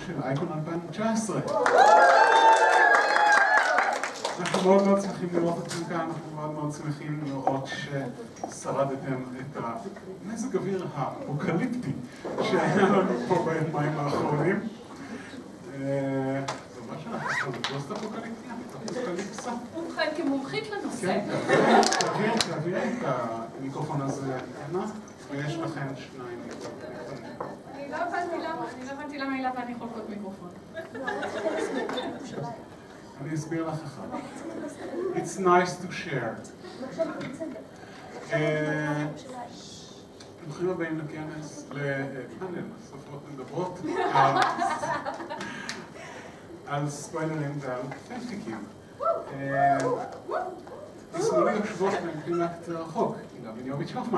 של אייקון 2019. אנחנו מאוד מאוד שמחים לראות אתכם כאן, אנחנו מאוד מאוד שמחים לראות ששרדתם את המזג אוויר האפוקליפטי שהיה לנו פה ביומיים האחרונים. זה מה שאנחנו עושים, פוסט אפוקליפטיה, אפוקליפסה. ובכן, כמומחית לנושא. כן, תעבירי את המיקרופון הזה הנה, ויש לכם שניים. אני לא הבנתי למה הילה ואני חולקות מיקרופון. אני אסביר לך אחד. It's nice to share. ברוכים הבאים לכנס, לפאנל, סופרות מדברות, על ספוילרים ועל פנפיקים. לשמאלי יושבות במקבילה קצת רחוק, הילה בניוביץ' הופמן.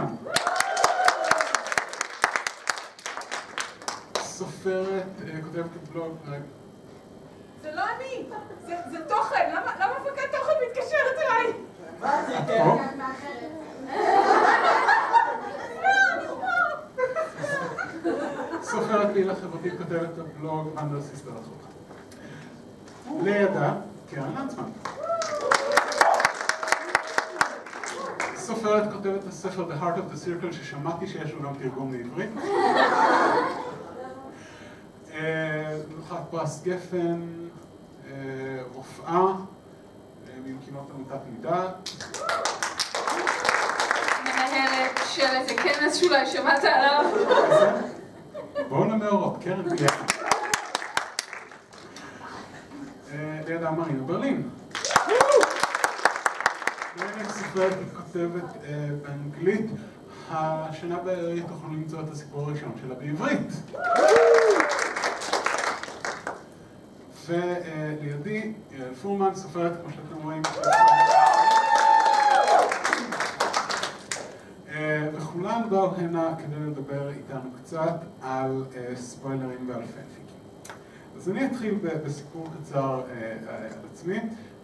סופרת, כותבת בלוג, זה לא אני, זה תוכן, למה הפקת תוכן מתקשרת אליי? מה זה? את פה? סופרת פעילה חברתית, כותבת בלוג אנדר סיסטר רחוק. לידה, קרן לנצמן. סופרת כותבת את הספר The Heart of the Circle ששמעתי שיש לו גם תרגום לעברית. זוכת פרס גפן, רופאה, ממקימות עמותת מדעת. מנהלת של איזה כנס שאולי שמעת עליו. בואו למאורות, קרן ביחד. לידה מרינה ברלין. סופרת כותבת באנגלית, השנה בעברית תוכלו למצוא את הסיפור הראשון שלה בעברית. ולידי, יעל פורמן, סופרת, כמו שאתם רואים, וכולן באו הנה כדי לדבר איתנו קצת על ספוילרים ועל פנפיקים. אז אני אתחיל בסיפור קצר על עצמי,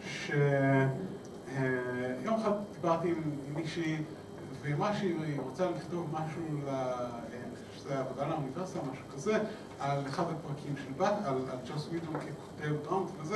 שיום אחד דיברתי עם מישהי, והיא אמרה שהיא רוצה לכתוב משהו, שזה עבודה לאוניברסיטה, משהו כזה, על אחד הפרקים של בת, על ג'וס ווידון ככותב דרמות וזה,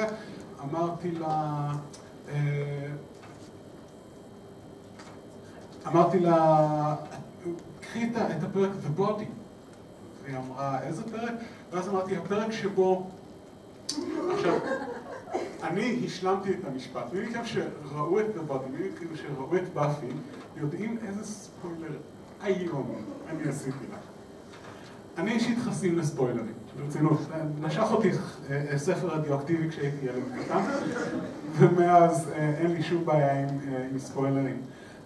אמרתי לה, קחי את הפרק The Body. והיא אמרה, איזה פרק? ואז אמרתי, הפרק שבו... עכשיו, אני השלמתי את המשפט, מי מכם שראו את The Body, מי מכם שראו את באפי, יודעים איזה ספוילר היום אני עשיתי לה. אני אישית חסין לספוילרים, ברצינות. נשך אותי ספר רדיואקטיבי כשהייתי ילד קטן, ומאז אין לי שום בעיה עם ספוילרים.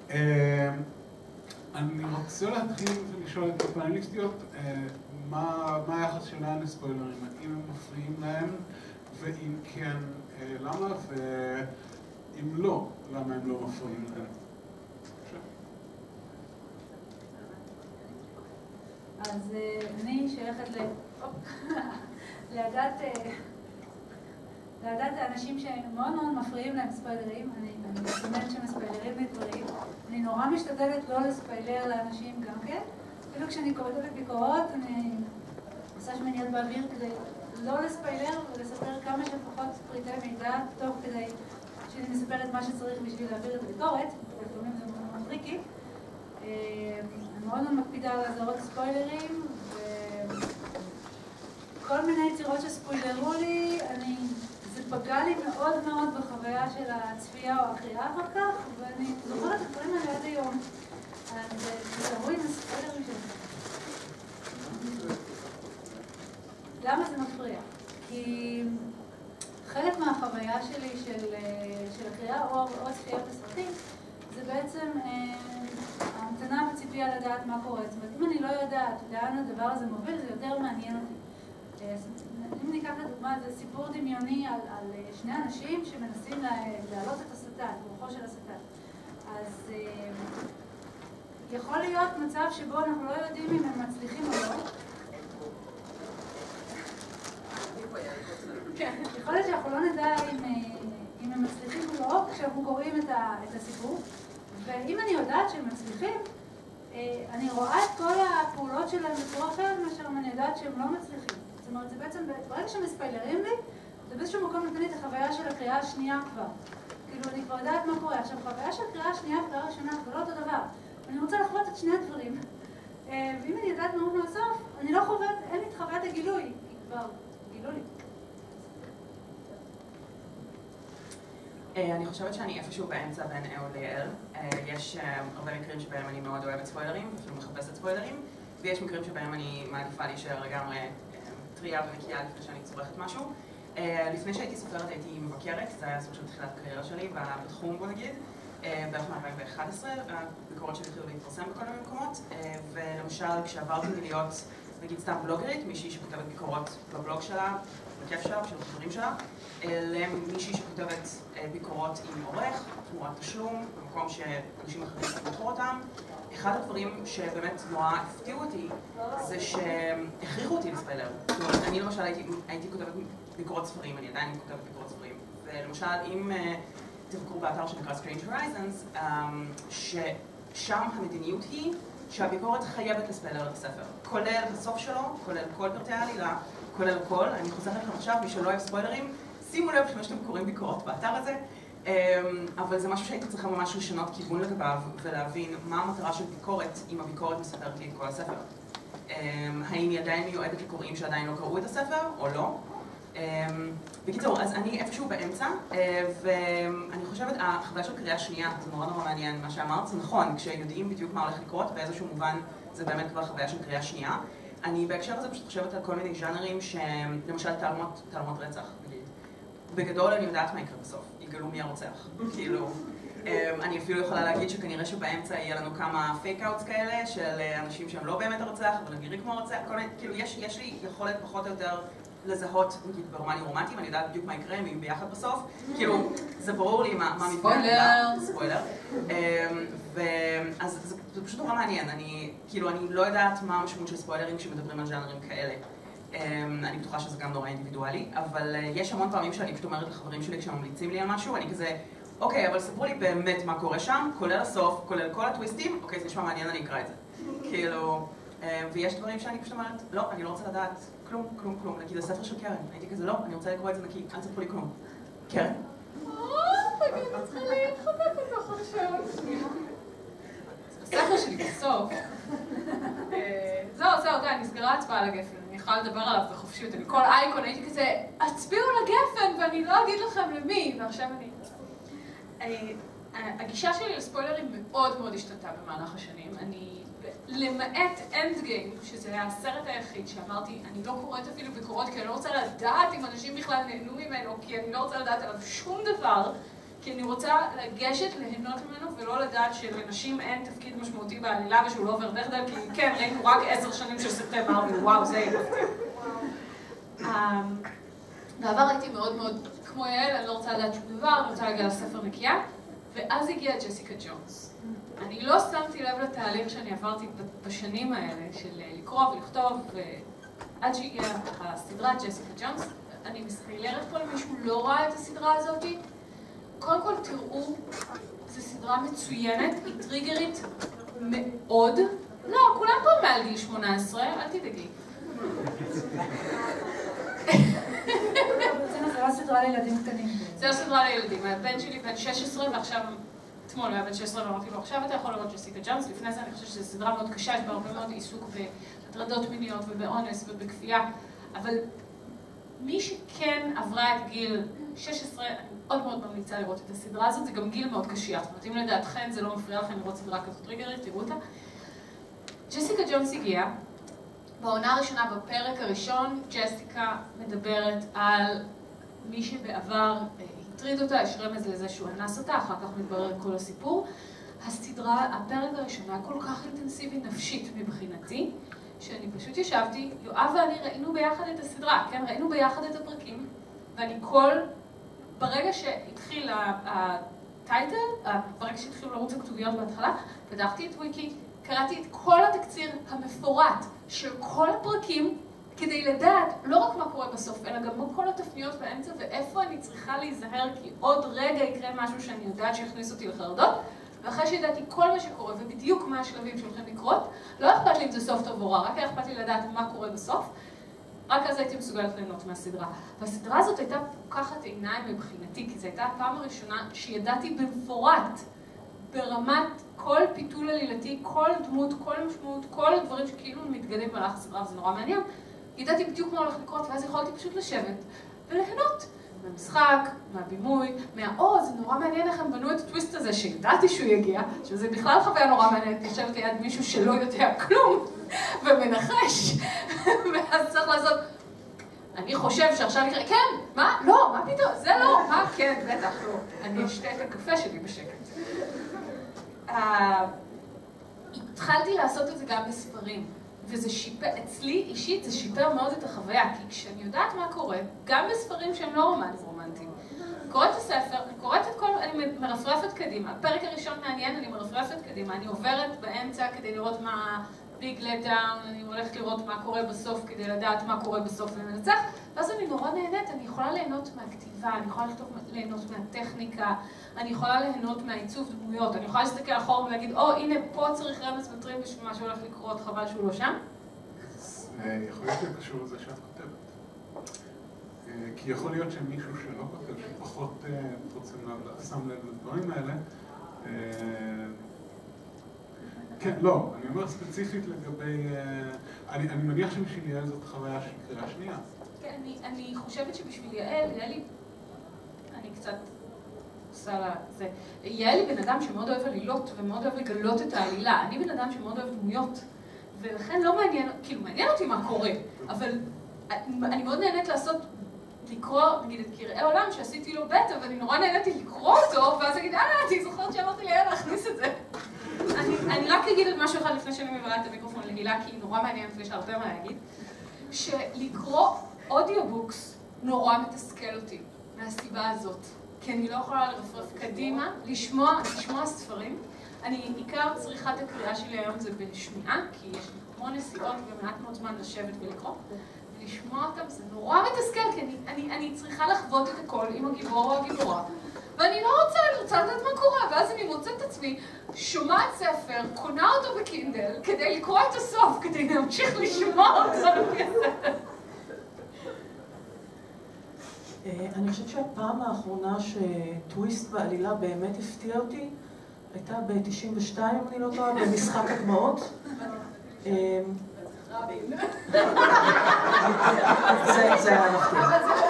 אני רוצה להתחיל ולשאול את הפאנליסטיות מה היחס שלהן לספוילרים, האם הם מפריעים להם, ואם כן, למה, ואם לא, למה הם לא מפריעים להם. אז אני שייכת לעדת האנשים שמאוד מאוד מפריעים להם ספיילרים. אני מסתמנת שמספיילרים לדברים. אני נורא משתדלת לא לספיילר לאנשים גם כן. אפילו כשאני כותבת ביקורות, אני עושה שמניות באוויר כדי לא לספיילר ולספר כמה שפחות פריטי מידע, טוב כדי שאני מספרת מה שצריך בשביל להעביר את הביקורת. לפעמים זה מאוד טריקי. אני מאוד מאוד מקפידה על אזהרות ספוילרים, וכל מיני יצירות שספוילרו לי, זה פגע לי מאוד מאוד בחוויה של הצפייה או הקריאה אחר כך, ואני זוכרת את הדברים האלה עד היום. אז תזהרו עם הספוילרים שלי. למה זה מפריע? כי חלק מהחוויה שלי של הקריאה או צפייה בסרטים, זה בעצם ההמתנה וציפייה לדעת מה קורה. זאת אומרת, אם אני לא יודעת לאן הדבר הזה מוביל, זה יותר מעניין אותי. אם ניקח לדוגמה, זה סיפור דמיוני על שני אנשים שמנסים להעלות את השטן, רוחו של השטן. אז יכול להיות מצב שבו אנחנו לא יודעים אם הם מצליחים או לא. יכול להיות שאנחנו לא נדע אם הם מצליחים או לא כשאנחנו קוראים את הסיפור. ואם אני יודעת שהם מצליחים, אני רואה את כל הפעולות שלהם בצורה אחרת מאשר אם אני יודעת שהם לא מצליחים. זאת אומרת, זה בעצם, ברגע שמספיילרים לי, זה באיזשהו מקום נותן לי את החוויה של הקריאה השנייה כבר. כאילו, אני כבר יודעת מה קורה. עכשיו, חוויה של קריאה השנייה וקריאה ראשונה, זה לא אותו דבר. אני רוצה לחוות את שני הדברים. ואם אני יודעת מה הוא מהסוף, אני לא חווית, אין לי את חוויית הגילוי. היא כבר גילו לי. אני חושבת שאני איפשהו באמצע בין אהוד ליעל. יש הרבה מקרים שבהם אני מאוד אוהבת ספוילרים, אפילו מחפשת ספוילרים, ויש מקרים שבהם אני מעדיפה להישאר לגמרי טריה ונקייה לפני שאני צורכת משהו. לפני שהייתי סופרת הייתי מבקרת, זה היה סוג של תחילת הקריירה שלי בתחום, בוא נגיד, בערך מ-2011, הביקורות שלי התחילו להתפרסם בכל מיני מקומות, ולמשל כשעברתי להיות, נגיד סתם בלוגרית, מישהי שכותבת ביקורות בבלוג שלה, בכיף שלה, בשביל החברים שלה, למישהי שכותבת ביקורות עם עורך, תמורת תשלום, במקום שאנשים אחרים צריכים לבחור אותם. אחד הדברים שבאמת נורא הפתיעו אותי זה שהכריחו אותי לספיילר. זאת אומרת, אני למשל הייתי כותבת ביקורות ספרים, אני עדיין כותבת ביקורות ספרים. ולמשל, אם תבקרו באתר שנקרא Strange Horizons, ששם המדיניות היא שהביקורת חייבת לספיילר את הספר. כולל הסוף שלו, כולל כל פרטי העלילה, כולל הכל. אני חוזרת לכם עכשיו, מי שלא אוהב ספוילרים, שימו לב שמה שאתם קוראים ביקורות באתר הזה. אבל זה משהו שהייתי צריכה ממש לשנות כיוון לגביו ולהבין מה המטרה של ביקורת אם הביקורת מספרת לי את כל הספר. האם היא עדיין מיועדת לקוראים שעדיין לא קראו את הספר או לא? בקיצור, אז אני איפשהו באמצע, ואני חושבת, החוויה של קריאה שנייה, זה נורא נורא מעניין מה שאמרת, זה נכון, כשיודעים בדיוק מה הולך לקרות, באיזשהו מובן זה באמת כבר חוויה של קריאה שנייה. אני בהקשר הזה פשוט חושבת על כל מיני ז'אנרים שלמשל תעלומות רצח, נגיד. בגדול אני יודעת מה יקרה בסוף, יגלו מי הרוצח. כאילו, אני אפילו יכולה להגיד שכנראה שבאמצע יהיה לנו כמה פייק-אוטס כאלה של אנשים שהם לא באמת הרוצח, אבל נראים כמו הרוצח, כאילו יש לי יכולת פחות או יותר לזהות, נגיד ברומנים רומנטיים, אני יודעת בדיוק מה יקרה, הם יהיו ביחד בסוף, כאילו, זה ברור לי מה מתגלה. ספוילר. אז זה פשוט נורא מעניין, אני לא יודעת מה המשמעות של ספוילרים כשמדברים על ז'אנרים כאלה. אני בטוחה שזה גם נורא אינדיבידואלי, אבל יש המון פעמים שאני פשוט אומרת לחברים שלי כשהם ממליצים לי על משהו, אני כזה, אוקיי, אבל ספרו לי באמת מה קורה שם, כולל הסוף, כולל כל הטוויסטים, אוקיי, זה נשמע מעניין, אני אקרא את זה. כאילו, ויש דברים שאני פשוט אומרת, לא, אני לא רוצה לדעת כלום, נגיד הספר של קרן, הייתי כזה, לא, אני רוצה לקרוא את זה נקי, אל תספרו לי כלום. קרן? אני צריכה להתחבק אותו עכשיו. הספר שלי בסוף. זהו, די, נסגרה הצבעה על הגפן, אני יכולה לדבר עליו בחופשיות, אני כל אייקון הייתי כזה, הצביעו לגפן ואני לא אגיד לכם למי, ועכשיו הגישה שלי לספוילרים מאוד מאוד השתנתה במהלך השנים. למעט אנד גיים, שזה היה הסרט היחיד שאמרתי, אני לא קוראת אפילו ביקורות כי אני לא רוצה לדעת אם אנשים בכלל נהנו ממנו, כי אני לא רוצה לדעת עליו שום דבר, כי אני רוצה לגשת, ליהנות ממנו, ולא לדעת שלנשים אין תפקיד משמעותי בעלילה ושהוא לא עובר דרך, כי כן, ראינו רק 10 שנים של סרטי מארוול, וואו, זה יהיה מפתיע. בעבר הייתי מאוד מאוד כמו יעל, אני לא רוצה לדעת שום דבר, אני רוצה להגיע לספר נקייה, ואז הגיעה ג'סיקה ג'ונס. אני לא שמתי לב לתהליך שאני עברתי בשנים האלה של לקרוא ולכתוב, ועד שהגיעה הסדרה ג'סיקה ג'ונס, אני מספיילרת פה למישהו לא ראה את הסדרה הזאת. קודם כל תראו, זו סדרה מצוינת, היא טריגרית מאוד. לא, כולם פה מעל גיל 18, אל תדאגי. זה לא סדרה לילדים קטנים. זה לא סדרה לילדים. הבן שלי בן 16 ועכשיו, אתמול הוא היה בן 16 ואמרתי לו, עכשיו אתה יכול לראות ג'סיקה ג'ונס. לפני זה אני חושבת שזו סדרה מאוד קשה, יש בה הרבה מאוד עיסוק בהטרדות מיניות ובאונס ובכפייה. אבל מי שכן עברה את גיל 16, אני מאוד מאוד ממליצה לראות את הסדרה הזאת. זה גם גיל מאוד קשיח. זאת אומרת, אם לדעתכן זה לא מפריע לכם לראות סדרה כזאת טריגרית, תראו אותה. ג'סיקה ג'ונס הגיעה. בעונה הראשונה, בפרק הראשון, ג'סיקה מדברת על מי שבעבר הטריד אותה, יש רמז לזה שהוא אנס אותה, אחר כך מתברר כל הסיפור. הסדרה, הפרק הראשון היה כל כך אינטנסיבי נפשית מבחינתי, שאני פשוט ישבתי, יואב ואני ראינו ביחד את הסדרה, כן? ראינו ביחד את הפרקים, ואני ברגע שהתחיל הטייטל, ברגע שהתחילו לרוץ הכתוביות בהתחלה, פתחתי את וויקי, קראתי את כל התקציר המפורט של כל הפרקים, כדי לדעת לא רק מה קורה בסוף, אלא גם מה כל התפניות באמצע ואיפה אני צריכה להיזהר, כי עוד רגע יקרה משהו שאני יודעת שיכניס אותי לחרדות, ואחרי שידעתי כל מה שקורה ובדיוק מה השלבים שהולכים לקרות, לא אכפת לי אם זה סוף טוב או רע, רק אכפת לי לדעת מה קורה בסוף. רק אז הייתי מסוגלת ליהנות מהסדרה. והסדרה הזאת הייתה פוקחת עיניים מבחינתי, כי זו הייתה הפעם הראשונה שידעתי במפורט, ברמת כל פיתול עלילתי, כל דמות, כל משמעות, כל הדברים שכאילו מתגלים במהלך הסדרה, וזה נורא מעניין. ידעתי בדיוק מה הולך לקרות, ואז יכולתי פשוט לשבת וליהנות מהמשחק, מהבימוי, זה נורא מעניין איך הם בנו את הטוויסט הזה, שידעתי שהוא יגיע, שזה בכלל חוויה נורא מעניינת, לשבת ליד מישהו שלא יודע כלום, ומנחש, ואז צריך לעשות, אני חושב שעכשיו יקרה, כן, מה? לא, מה פתאום? זה לא, מה? כן, בטח, לא. אני אשתה את הקפה שלי בשקט. התחלתי לעשות את זה גם בספרים, וזה שיפר, אצלי אישית זה שיפר מאוד את החוויה, כי כשאני יודעת מה קורה, גם בספרים שהם לא רומנטיים, קוראת את הספר, אני קוראת את כל, אני מרפרפת קדימה. הפרק הראשון מעניין, אני מרפרפת קדימה, אני עוברת באמצע כדי לראות מה ביג לטאון, אני הולכת לראות מה קורה בסוף כדי לדעת מה קורה בסוף ולנצח, ואז אני נורא נהנית, אני יכולה ליהנות מהכתיבה, אני יכולה ליהנות מהטכניקה, אני יכולה ליהנות מהעיצוב דמויות, אני יכולה להסתכל אחורה ולהגיד, הנה פה צריך רמז מטרים בשביל מה שהולך לקרות, חבל שהוא לא שם. יכול להיות קשור לזה שאת כותבת. כי יכול להיות שמישהו שלא כותב, שפחות שם לב לדברים האלה, כן, לא, אני אומר ספציפית לגבי, אני מניח שבשביל יעל זאת חוויה של קריאה שנייה. כן, אני חושבת שבשביל יעל היא, אני קצת עושה לה זה, יעל היא בן אדם שמאוד אוהב עלילות ומאוד אוהב לגלות את העלילה. אני בן אדם שמאוד אוהב דמויות, ולכן לא מעניין, כאילו מעניין אותי מה קורה, אבל אני מאוד נהנית לקרוא, נגיד, את קראי עולם שעשיתי לו בטא, ואני נורא נהניתי לקרוא אותו, ואז אגיד, אני זוכרת שאמרתי ליעל להכניס את זה. אני רק אגיד את משהו אחד לפני שאני מברה את המיקרופון להילה, כי היא נורא מעניינת ויש הרבה מה להגיד, שלקרוא אודיובוקס נורא מתסכל אותי, מהסיבה הזאת. כי אני לא יכולה לרפרף קדימה, לשמוע ספרים. עיקר צריכת הקריאה שלי היום זה בשמיעה, כי יש לי כמו נסיעות ומעט מאוד זמן לשבת ולקרוא. לשמוע אותם זה נורא מתסכל, כי אני צריכה לחוות את הכל עם הגיבור או הגיבורה. ואני לא רוצה, אני רוצה לדעת מה קורה, ואז אני מוצאת את עצמי, שומעת ספר, קונה אותו בקינדל, כדי לקרוא את הסוף, כדי להמשיך לשמוע אותו לפי הספר. אני חושבת שהפעם האחרונה שטוויסט בעלילה באמת הפתיע אותי, הייתה ב-92, אם אני לא טועה, במשחק הדמעות. זה היה מפתיע.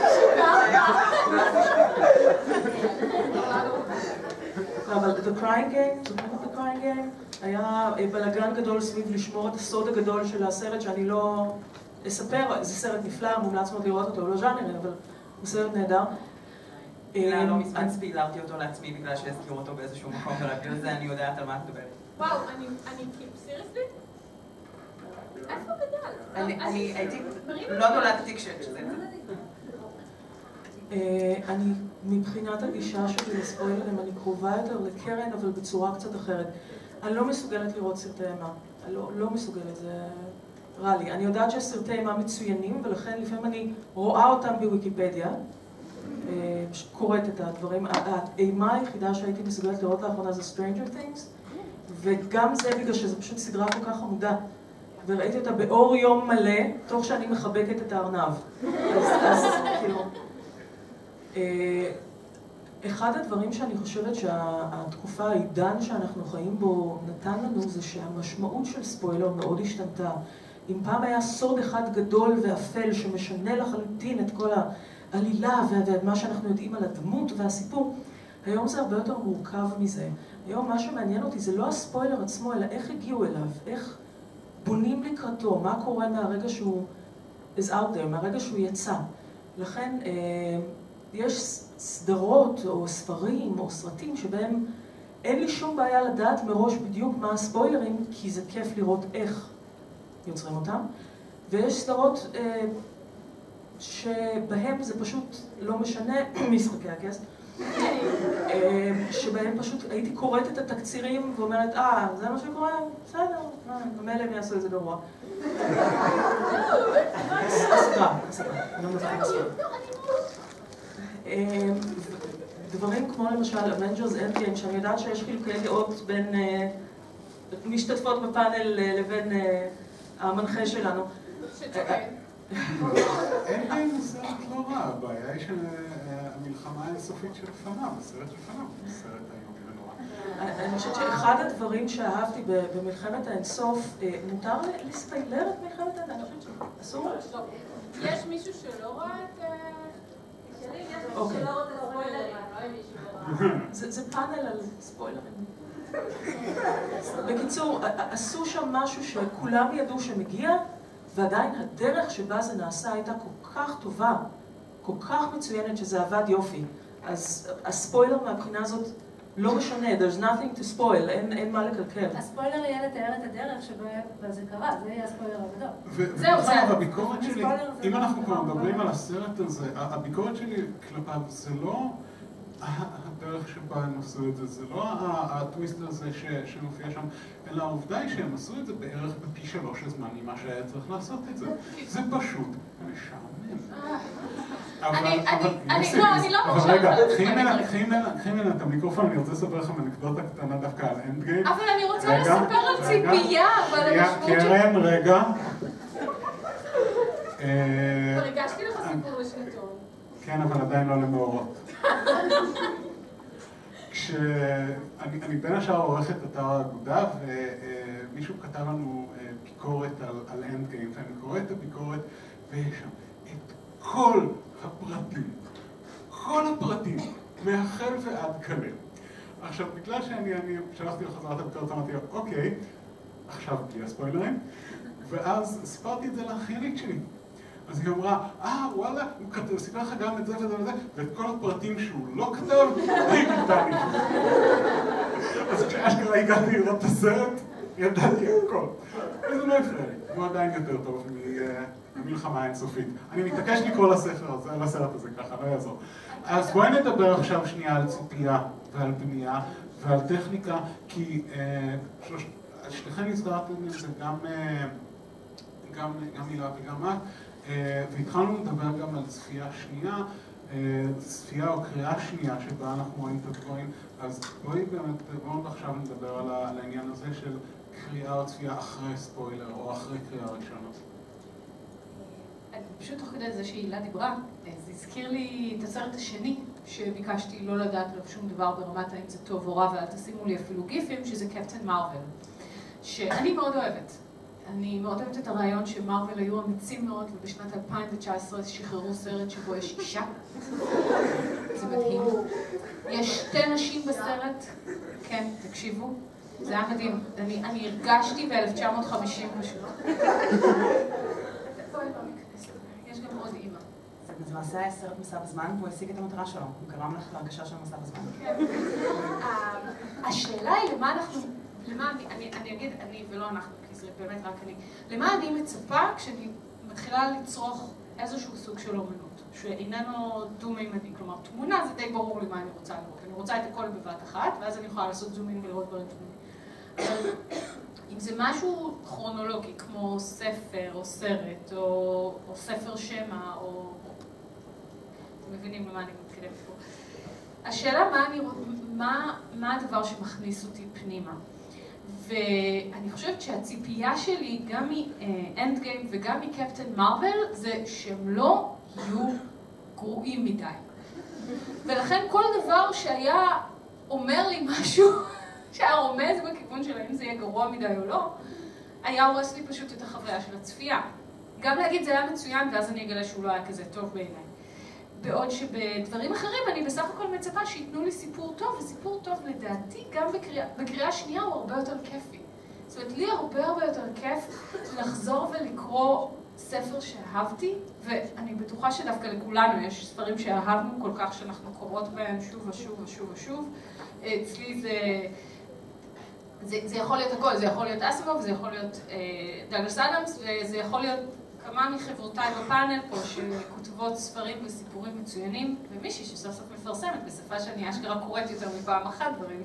אבל The Crying Game היה בלגן גדול סביב לשמור את הסוד הגדול של הסרט, שאני לא אספר, זה סרט נפלא, מומלץ מאוד לראות אותו, לא ז'אנרי, אבל הוא סרט נהדר. לא מזמן ספילרתי אותו לעצמי בגלל שהזכירו אותו באיזשהו מקום, ובגלל זה אני יודעת על מה את מדברת. וואו, אני כאילו, סיריסלי? איפה גדל? אני הייתי, לא נולדתי כשזה. אני, מבחינת הגישה שלי לספוילרים, אני קרובה יותר לקרן, אבל בצורה קצת אחרת. אני לא מסוגלת לראות סרטי אימה. אני לא מסוגלת, זה רע לי. אני יודעת שהסרטי אימה מצוינים, ולכן לפעמים אני רואה אותם בוויקיפדיה, קוראת את הדברים. האימה היחידה שהייתי מסוגלת לראות לאחרונה זה Stranger Things, וגם זה בגלל שזו פשוט סדרה כל כך עמודה. וראיתי אותה באור יום מלא, תוך שאני מחבקת את הארנב. אז כאילו... אחד הדברים שאני חושבת שהתקופה, העידן שאנחנו חיים בו נתן לנו, זה שהמשמעות של ספוילר מאוד השתנתה. אם פעם היה סוד אחד גדול ואפל שמשנה לחלוטין את כל העלילה ומה שאנחנו יודעים על הדמות והסיפור, היום זה הרבה יותר מורכב מזה. היום מה שמעניין אותי זה לא הספוילר עצמו, אלא איך הגיעו אליו, איך בונים לקראתו, מה קורה מהרגע שהוא is out there, מהרגע שהוא יצא. לכן יש סדרות או ספרים או סרטים שבהם אין לי שום בעיה לדעת מראש בדיוק מה הספוילרים, כי זה כיף לראות איך יוצרים אותם. ויש סדרות שבהם זה פשוט לא משנה, משחקי הכס, שבהם פשוט הייתי קוראת את התקצירים ואומרת, זה מה שקורה? בסדר, המלא הם יעשו את זה גרוע. הסדרה, אני לא מצליחה לספר. דברים כמו למשל Avengers Endgame, שאני יודעת שיש חילוקי דעות בין משתתפות בפאנל לבין המנחה שלנו. אין סרט לא רע, הבעיה היא שהמלחמה האינסופית שלפניו, הסרט שלפניו, סרט איום ונורא. אני חושבת שאחד הדברים שאהבתי במלחמת האינסוף, מותר לספיילר את מלחמת האינסוף? אני חושבת שאסור? יש מישהו שלא ראה את... אוקיי. זה פאנל על ספוילרים. בקיצור, עשו שם משהו שכולם ידעו שמגיע, ועדיין הדרך שבה זה נעשה הייתה כל כך טובה, כל כך מצוינת שזה עבד יופי. אז הספוילר מהבחינה הזאת לא משנה, there's nothing to spoil, אין מה לקלקל. הספוילר יהיה לתאר את הדרך שבה זה קרה, זה יהיה הספוילר הגדול. זהו, זה... הביקורת שלי, אם אנחנו כבר מדברים על הסרט הזה, הביקורת שלי כלפיו זה לא הדרך שבה הם עשו את זה, זה לא הטוויסט הזה שמופיע שם, אלא העובדה היא שהם עשו את זה בערך בפי 3 הזמן ממה שהיה צריך לעשות את זה. זה פשוט משעמם. אני לא אבל רגע, קחי ממנה את המיקרופון, אני רוצה לספר לכם אנקדוטה קטנה דווקא על אנד גיים. אבל אני רוצה לספר על ציפייה, ועל המשמעות של... קרן, רגע. כבר הגשתי לך סיפור לשנתון. כן, אבל עדיין לא למאורות. אני בין השאר עורכת אתר האגודה, ומישהו כתב לנו ביקורת על אנד גיים, ואני קורא את הביקורת, ויש שם את כל הפרטים, מהחל ועד כלה. עכשיו, בגלל שאני שלחתי לחזרת הביקורת, אמרתי, אוקיי, עכשיו בלי הספוילרים, ואז סיפרתי את זה לאחיינית שלי. אז היא אמרה, וואלה, הוא סיפר לך גם את זה וזה וזה, ואת כל הפרטים שהוא לא כתב, היא כתב לי. אז כשאשכרה הגעתי לראות את הסרט, ידעתי הכל. וזה לא הפריע לי, הוא עדיין יותר טוב ממלחמה האינסופית. אני מתעקש לקרוא לסרט הזה ככה, לא יעזור. אז בואי נדבר עכשיו שנייה על ציפייה ועל בנייה ועל טכניקה, כי שניכם הזכרתם את זה גם הילה וגם את, והתחלנו לדבר גם על צפייה שנייה, צפייה או קריאה שנייה שבה אנחנו רואים את הדברים, אז בואו עכשיו נדבר על העניין הזה של קריאה או צפייה אחרי ספוילר או אחרי קריאה ראשונה. פשוט תוך כדי זה שהילה דיברה, זה הזכיר לי את הסרט השני שביקשתי לא לדעת עליו שום דבר ברמת האם זה טוב או רע, ואל תשימו לי אפילו גיפים, שזה קפטן מרוויל, שאני מאוד אוהבת. אני מאוד אוהבת את הרעיון שמרוויל היו אמיצים מאוד, ובשנת 2019 שחררו סרט שבו יש אישה. זה מדהים. יש 2 נשים בסרט. כן, תקשיבו. זה היה מדהים. אני הרגשתי ב-1950 פשוט. יש גם עוד אימא. זה למעשה היה סרט מסע בזמן, והוא השיג את המטרה שלו. הוא גרם לך להרגשה של מסע בזמן. כן. השאלה היא למה אנחנו... אני אגיד אני ולא אנחנו, כי זה באמת רק אני. למה אני מצפה כשאני מתחילה לצרוך איזשהו סוג של אומנות, שאיננו דו-מימדי, כלומר תמונה זה די ברור לי מה אני רוצה לראות. אני רוצה את הכל בבת אחת, ואז אני יכולה לעשות זומים ולראות דברים תמונים. אבל אם זה משהו כרונולוגי, כמו ספר או סרט, או ספר שמע, או... אתם מבינים למה אני מתקדמת פה. השאלה מה הדבר שמכניס אותי פנימה. ואני חושבת שהציפייה שלי גם מאנד גיים וגם מקפטן מרוויל זה שהם לא יהיו גרועים מדי. ולכן כל דבר שהיה אומר לי משהו שהיה רומז בכיוון של האם זה יהיה גרוע מדי או לא, היה הורס לי פשוט את החוויה של הצפייה. גם להגיד זה היה מצוין ואז אני אגלה שהוא לא היה כזה טוב בעיניי. בעוד שבדברים אחרים אני בסך הכל מצפה שיתנו לי סיפור טוב, וסיפור טוב לדעתי גם בקריאה שנייה הוא הרבה יותר כיפי. זאת אומרת, לי הרבה יותר כיף לחזור ולקרוא ספר שאהבתי, ואני בטוחה שדווקא לכולנו יש ספרים שאהבנו כל כך שאנחנו קוראות בהם שוב ושוב ושוב ושוב. אצלי זה יכול להיות הכל, זה יכול להיות אסימוב, זה יכול להיות דאגלס אדמס, וזה יכול להיות כמה מחברותיי בפאנל פה שכותבות ספרים וסיפורים מצוינים, ומישהי שסוף סוף מפרסמת בשפה שאני אשכרה קוראת יותר מפעם אחת דברים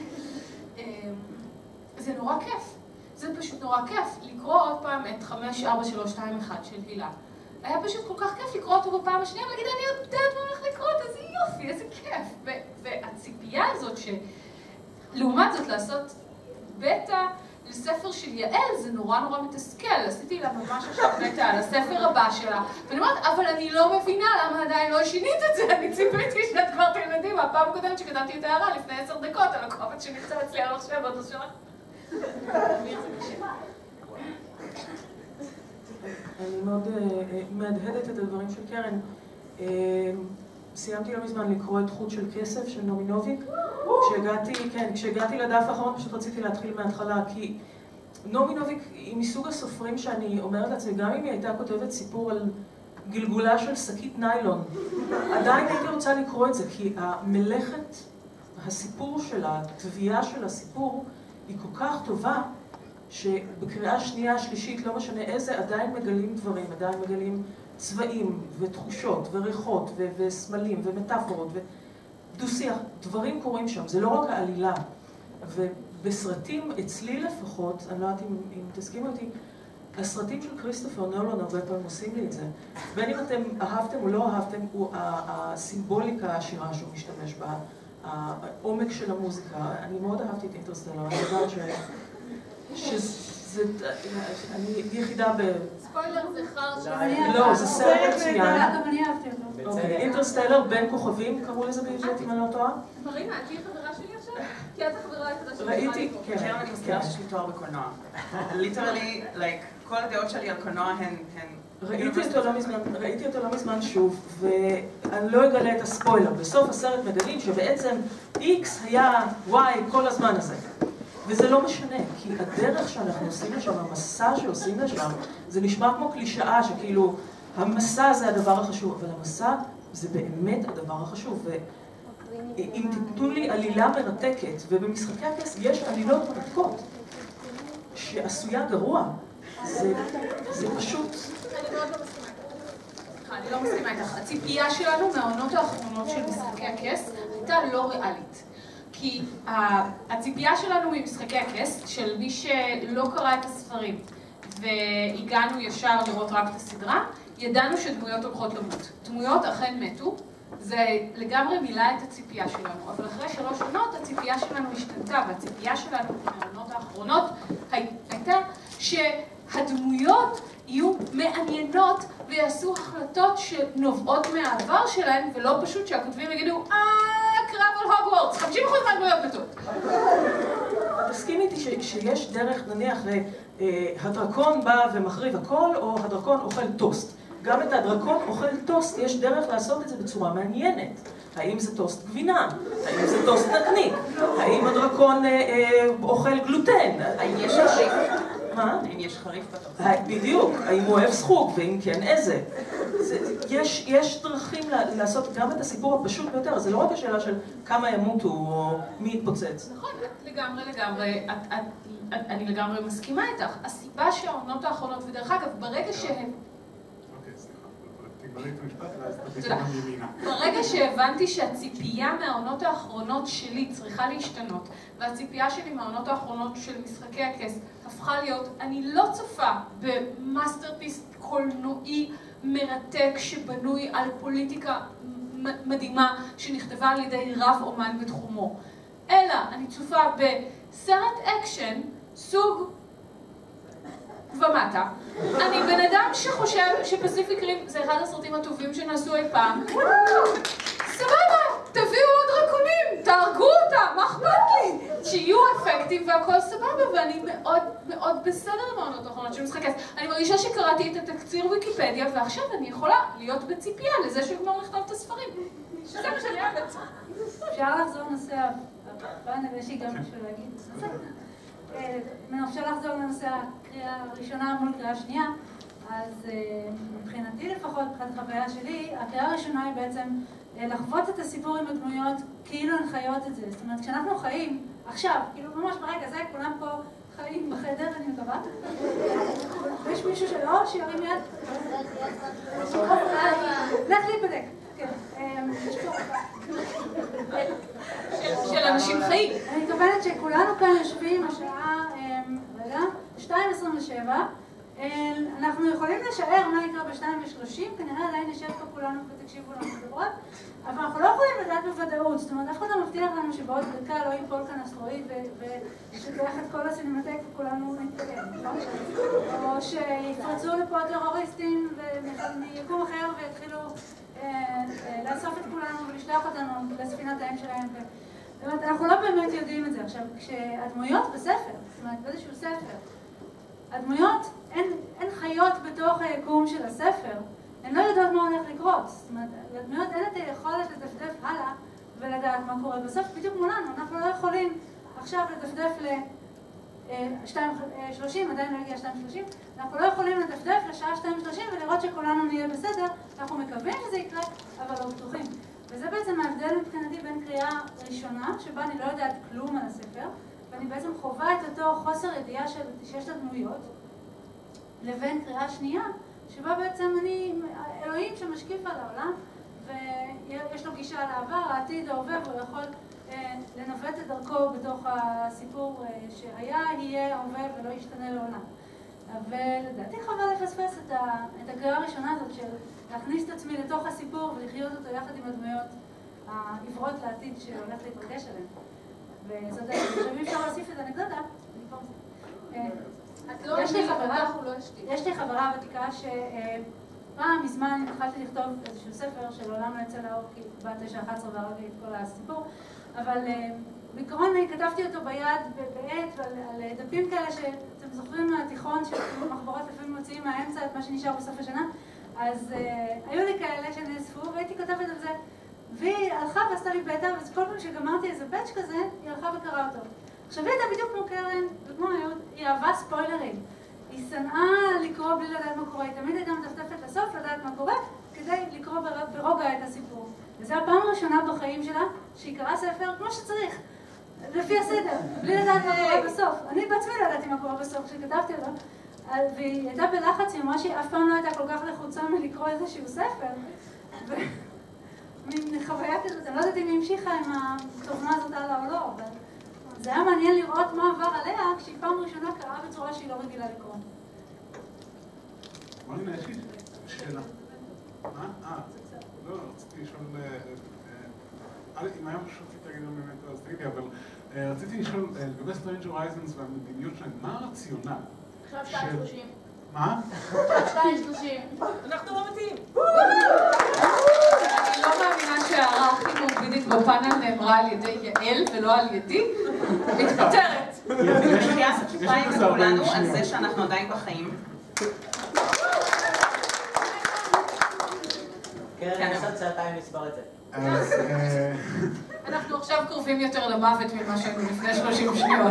זה נורא כיף. זה פשוט נורא כיף לקרוא עוד פעם את 54321 של הילה. היה פשוט כל כך כיף לקרוא אותו בפעם השנייה ולהגיד, אני יודעת מה הולך לקרות, איזה יופי, איזה כיף. והציפייה הזאת שלעומת זאת לעשות בטא, לספר של יעל זה נורא מתסכל, עשיתי לה ממש עכשיו נטע על הספר הבא שלה, ואני אומרת, אבל אני לא מבינה למה עדיין לא שינית את זה, אני ציפיתי שאת כבר תלמדים, הפעם הקודמת שכתבתי את ההערה לפני 10 דקות על הקובץ שנמצא אצלי על המחשב, עוד שלך. אני מאוד מהדהדת את הדברים של קרן. סיימתי לא מזמן לקרוא את חוט של כסף של נעמי נוביק. כשהגעתי לדף האחרון פשוט רציתי להתחיל מההתחלה, כי נעמי נוביק היא מסוג הסופרים שאני אומרת לעצמי, גם אם היא הייתה כותבת סיפור על גלגולה של שקית ניילון, עדיין הייתי רוצה לקרוא את זה, כי המלאכת, הסיפור שלה, התביעה של הסיפור, היא כל כך טובה, שבקריאה שנייה, שלישית, לא משנה איזה, עדיין מגלים דברים, עדיין מגלים צבעים ותחושות וריחות וסמלים ומטאפורות ודו-שיח. דברים קורים שם, זה לא רק העלילה. ובסרטים, אצלי לפחות, אני לא יודעת אם תסכימו איתי, הסרטים של כריסטופר נולן הרבה פעמים עושים לי את זה. בין אם אתם אהבתם או לא אהבתם, הוא הסימבוליקה העשירה שהוא משתמש בה, העומק של המוזיקה. אני מאוד אהבתי את אינטרסטלר, אני יודעת שזה, אני יחידה ספוילר זה חר לא, זה סרט מצוין. גם אני אהבתי אותו. אינטרסטלר בין כוכבים, קראו לזה בעברית אם אני לא טועה? מרינה, את תהיי חברה שלי עכשיו? כי את החברה היחידה שלי. ראיתי, כן. עכשיו אני מזכירה שיש לי תואר בקולנוע. ליטרלי, כל הדעות שלי על קולנוע הן... ראיתי אותו לא מזמן שוב, ואני לא אגלה את הספוילר. בסוף הסרט מגלים שבעצם X היה Y כל הזמן הזה. וזה לא משנה, כי הדרך שאנחנו עושים לשם, המסע שעושים לשם, זה נשמע כמו קלישאה שכאילו, המסע זה הדבר החשוב, אבל המסע זה באמת הדבר החשוב. ואם תיתנו לי עלילה מרתקת, ובמשחקי הכס יש עלילות מרתקות, שעשויה גרוע, זה פשוט... אני לא מסכימה איתך. הציפייה שלנו מהעונות האחרונות של משחקי הכס הייתה לא ריאלית. כי הציפייה שלנו ממשחקי הכס, של מי שלא קרא את הספרים והגענו ישר לראות רק את הסדרה, ידענו שדמויות הולכות למות. דמויות אכן מתו, זה לגמרי מילא את הציפייה שלנו, אבל אחרי 3 עונות הציפייה שלנו השתנתה, והציפייה שלנו מהעונות האחרונות הייתה שהדמויות יהיו מעניינות ויעשו החלטות שנובעות מהעבר שלהם, ולא פשוט שהכותבים יגידו, קרב על הוגוורטס, 50% מהדמויות מתות. תסכים איתי שיש דרך, נניח, הדרקון בא ומחריב הכל, או הדרקון אוכל טוסט. גם את הדרקון אוכל טוסט, יש דרך לעשות את זה בצורה מעניינת. האם זה טוסט גבינה? האם זה טוסט נקניק? האם הדרקון אוכל גלוטן? האם יש חריף? מה? האם יש חריף בטוסט? בדיוק, האם הוא אוהב סחוג, ואם כן, איזה. יש דרכים לעשות גם את הסיפור הפשוט ביותר, זה לא רק השאלה של כמה ימותו או מי יתפוצץ. נכון, אני לגמרי מסכימה איתך. הסיבה שהעונות האחרונות, ודרך אגב, ברגע שהם... ברגע שהבנתי שהציפייה מהעונות האחרונות שלי צריכה להשתנות, והציפייה שלי מהעונות האחרונות של משחקי הכס הפכה להיות, אני לא צופה במאסטרפיס קולנועי מרתק שבנוי על פוליטיקה מדהימה שנכתבה על ידי רב אומן בתחומו, אלא אני צופה בסרט אקשן סוג ומטה. אני בן אדם שחושב שפסיפיק רים זה אחד הסרטים הטובים שנעשו אי פעם. סבבה, תביאו עוד דרקונים, תהרגו אותם, מה אכפת לי? שיהיו אפקטים והכל סבבה, ואני מאוד מאוד בסדר עם העונות האחרונות של משחק כס. אני מרגישה שקראתי את התקציר ויקיפדיה, ועכשיו אני יכולה להיות בציפייה לזה שיגמר לכתוב את הספרים. שזה מה שאני אוהבת. אפשר לחזור לנושא הפאנל, יש לי גם משהו להגיד. אפשר לחזור לנושא הקריאה הראשונה מול קריאה שנייה, אז מבחינתי לפחות, מבחינת החוויה שלי, הקריאה הראשונה היא בעצם לחוות את הסיפור עם הדמויות כאילו הן חיות את זה. זאת אומרת, כשאנחנו חיים עכשיו, כאילו ממש ברגע זה, כולם פה חיים בחדר, אני מקווה. ויש מישהו שלא, שירים יד? לך להיבדק. של אנשים חיים. אני מתכוונת שכולנו כאן יושבים השעה, רגע, 2:27, אנחנו יכולים לשער מה יקרה ב-2 ו-30, כנראה עדיין נשב פה כולנו ותקשיבו לנו מדברות, אבל אנחנו לא יכולים לדעת בוודאות, זאת אומרת, אף אחד לא מבטיח לנו שבעוד דקה לא ייפול כאן אסטרואיד ושתלך את כל הסינמטק וכולנו נתקדם, או שיפרצו לפה טרוריסטים מיקום אחר ויתחילו לאסוף את כולנו ולשלוח אותנו לספינת האם שלהם. זאת אומרת, אנחנו לא באמת יודעים את זה. עכשיו, כשהדמויות בספר, זאת אומרת, באיזשהו ספר, הדמויות, אין חיות בתוך היקום של הספר, הן לא יודעות מה הולך לקרות. זאת אומרת, לדמויות אין את היכולת לדפדף הלאה ולדעת מה קורה בסוף, בדיוק מולנו. אנחנו לא יכולים עכשיו לדפדף ל-2:30, עדיין לא הגיע 2:30, אנחנו לא יכולים לדפדף לשעה 2:30 ולראות שכולנו נהיה בסדר, אנחנו מקווים שזה יקרה, אבל לא בטוחים. וזה בעצם ההבדל מבחינתי בין קריאה ראשונה, שבה אני לא יודעת כלום על הספר, ואני בעצם חווה את אותו חוסר ידיעה שיש לדמויות, לבין קריאה שנייה, שבה בעצם אני אלוהים שמשקיף על העולם, ויש לו גישה לעבר, העתיד, ההווה, והוא יכול לנווט את דרכו בתוך הסיפור שהיה, יהיה, ההווה ולא ישתנה לעולם. ולדעתי חבל לפספס את הקריאה הראשונה הזאת של להכניס את עצמי לתוך הסיפור ולחיות אותו יחד עם הדמויות העברות לעתיד שהולך להתרגש עליהן. וזאת אומרת, עכשיו אי אפשר להוסיף את הנקדוטה, אני פה יש לי חברה ותיקה שפעם מזמן התחלתי לכתוב איזשהו ספר שלעולם לא יצא לאור כי בת 9-11 והרגע את כל הסיפור, אבל בעיקרון כתבתי אותו ביד בעט על דפים כאלה שאתם זוכרים מהתיכון שמחברות לפעמים מוציאים מהאמצע את מה שנשאר בסוף השנה, אז היו לי כאלה שנאספו והייתי כותבת על זה, והיא הלכה ועשתה לי בטא, וכל פעם שגמרתי איזה פאץ' כזה, היא הלכה וקראה אותו. עכשיו היא הייתה בדיוק כמו קרן וכמו אהוד, היא אהבה ספוילרים. היא שנאה לקרוא בלי לדעת מה קורה, היא תמיד הייתה מטפטפת לסוף לדעת מה קורה, כדי לקרוא ברוגע את הסיפור. וזו הפעם הראשונה בחיים שלה שהיא קראה ספר כמו שצריך, לפי הסדר, בלי לדעת מה קורה בסוף. אני בעצמי לא ידעתי מה קורה בסוף כשכתבתי לו, והיא הייתה בלחץ, היא אמרה שהיא אף פעם לא הייתה כל כך לחוצה מלקרוא איזשהו ספר. מין חוויה כזאת, אני לא יודעת אם היא המשיכה עם התובנה הזאת הלאה או לא, אבל זה היה מעניין לראות מה עבר עליה כשהיא פעם ראשונה קראה בצורה שהיא לא רגילה לקרוא. מרינה, יש לי שאלה. לא, רציתי לשאול, אם היה משהו רציתי להגיד לנו באמת, אז תגידי, אבל רציתי לשאול לגבי Stranger Horizons והמדיניות שלהם, מה הרציונל? עכשיו 2:30. מה? 2:30. אנחנו לא מתאים. אני לא מאמינה שההערה הכי מובנית בפאנל נאמרה על ידי יעל ולא על ידי. מתפטרת. מחיית כפיים לכולנו על זה שאנחנו עדיין בחיים. כן, אני עושה שעתיים לסבור את זה. אנחנו עכשיו קרובים יותר למוות ממה שהיינו לפני 30 שניות.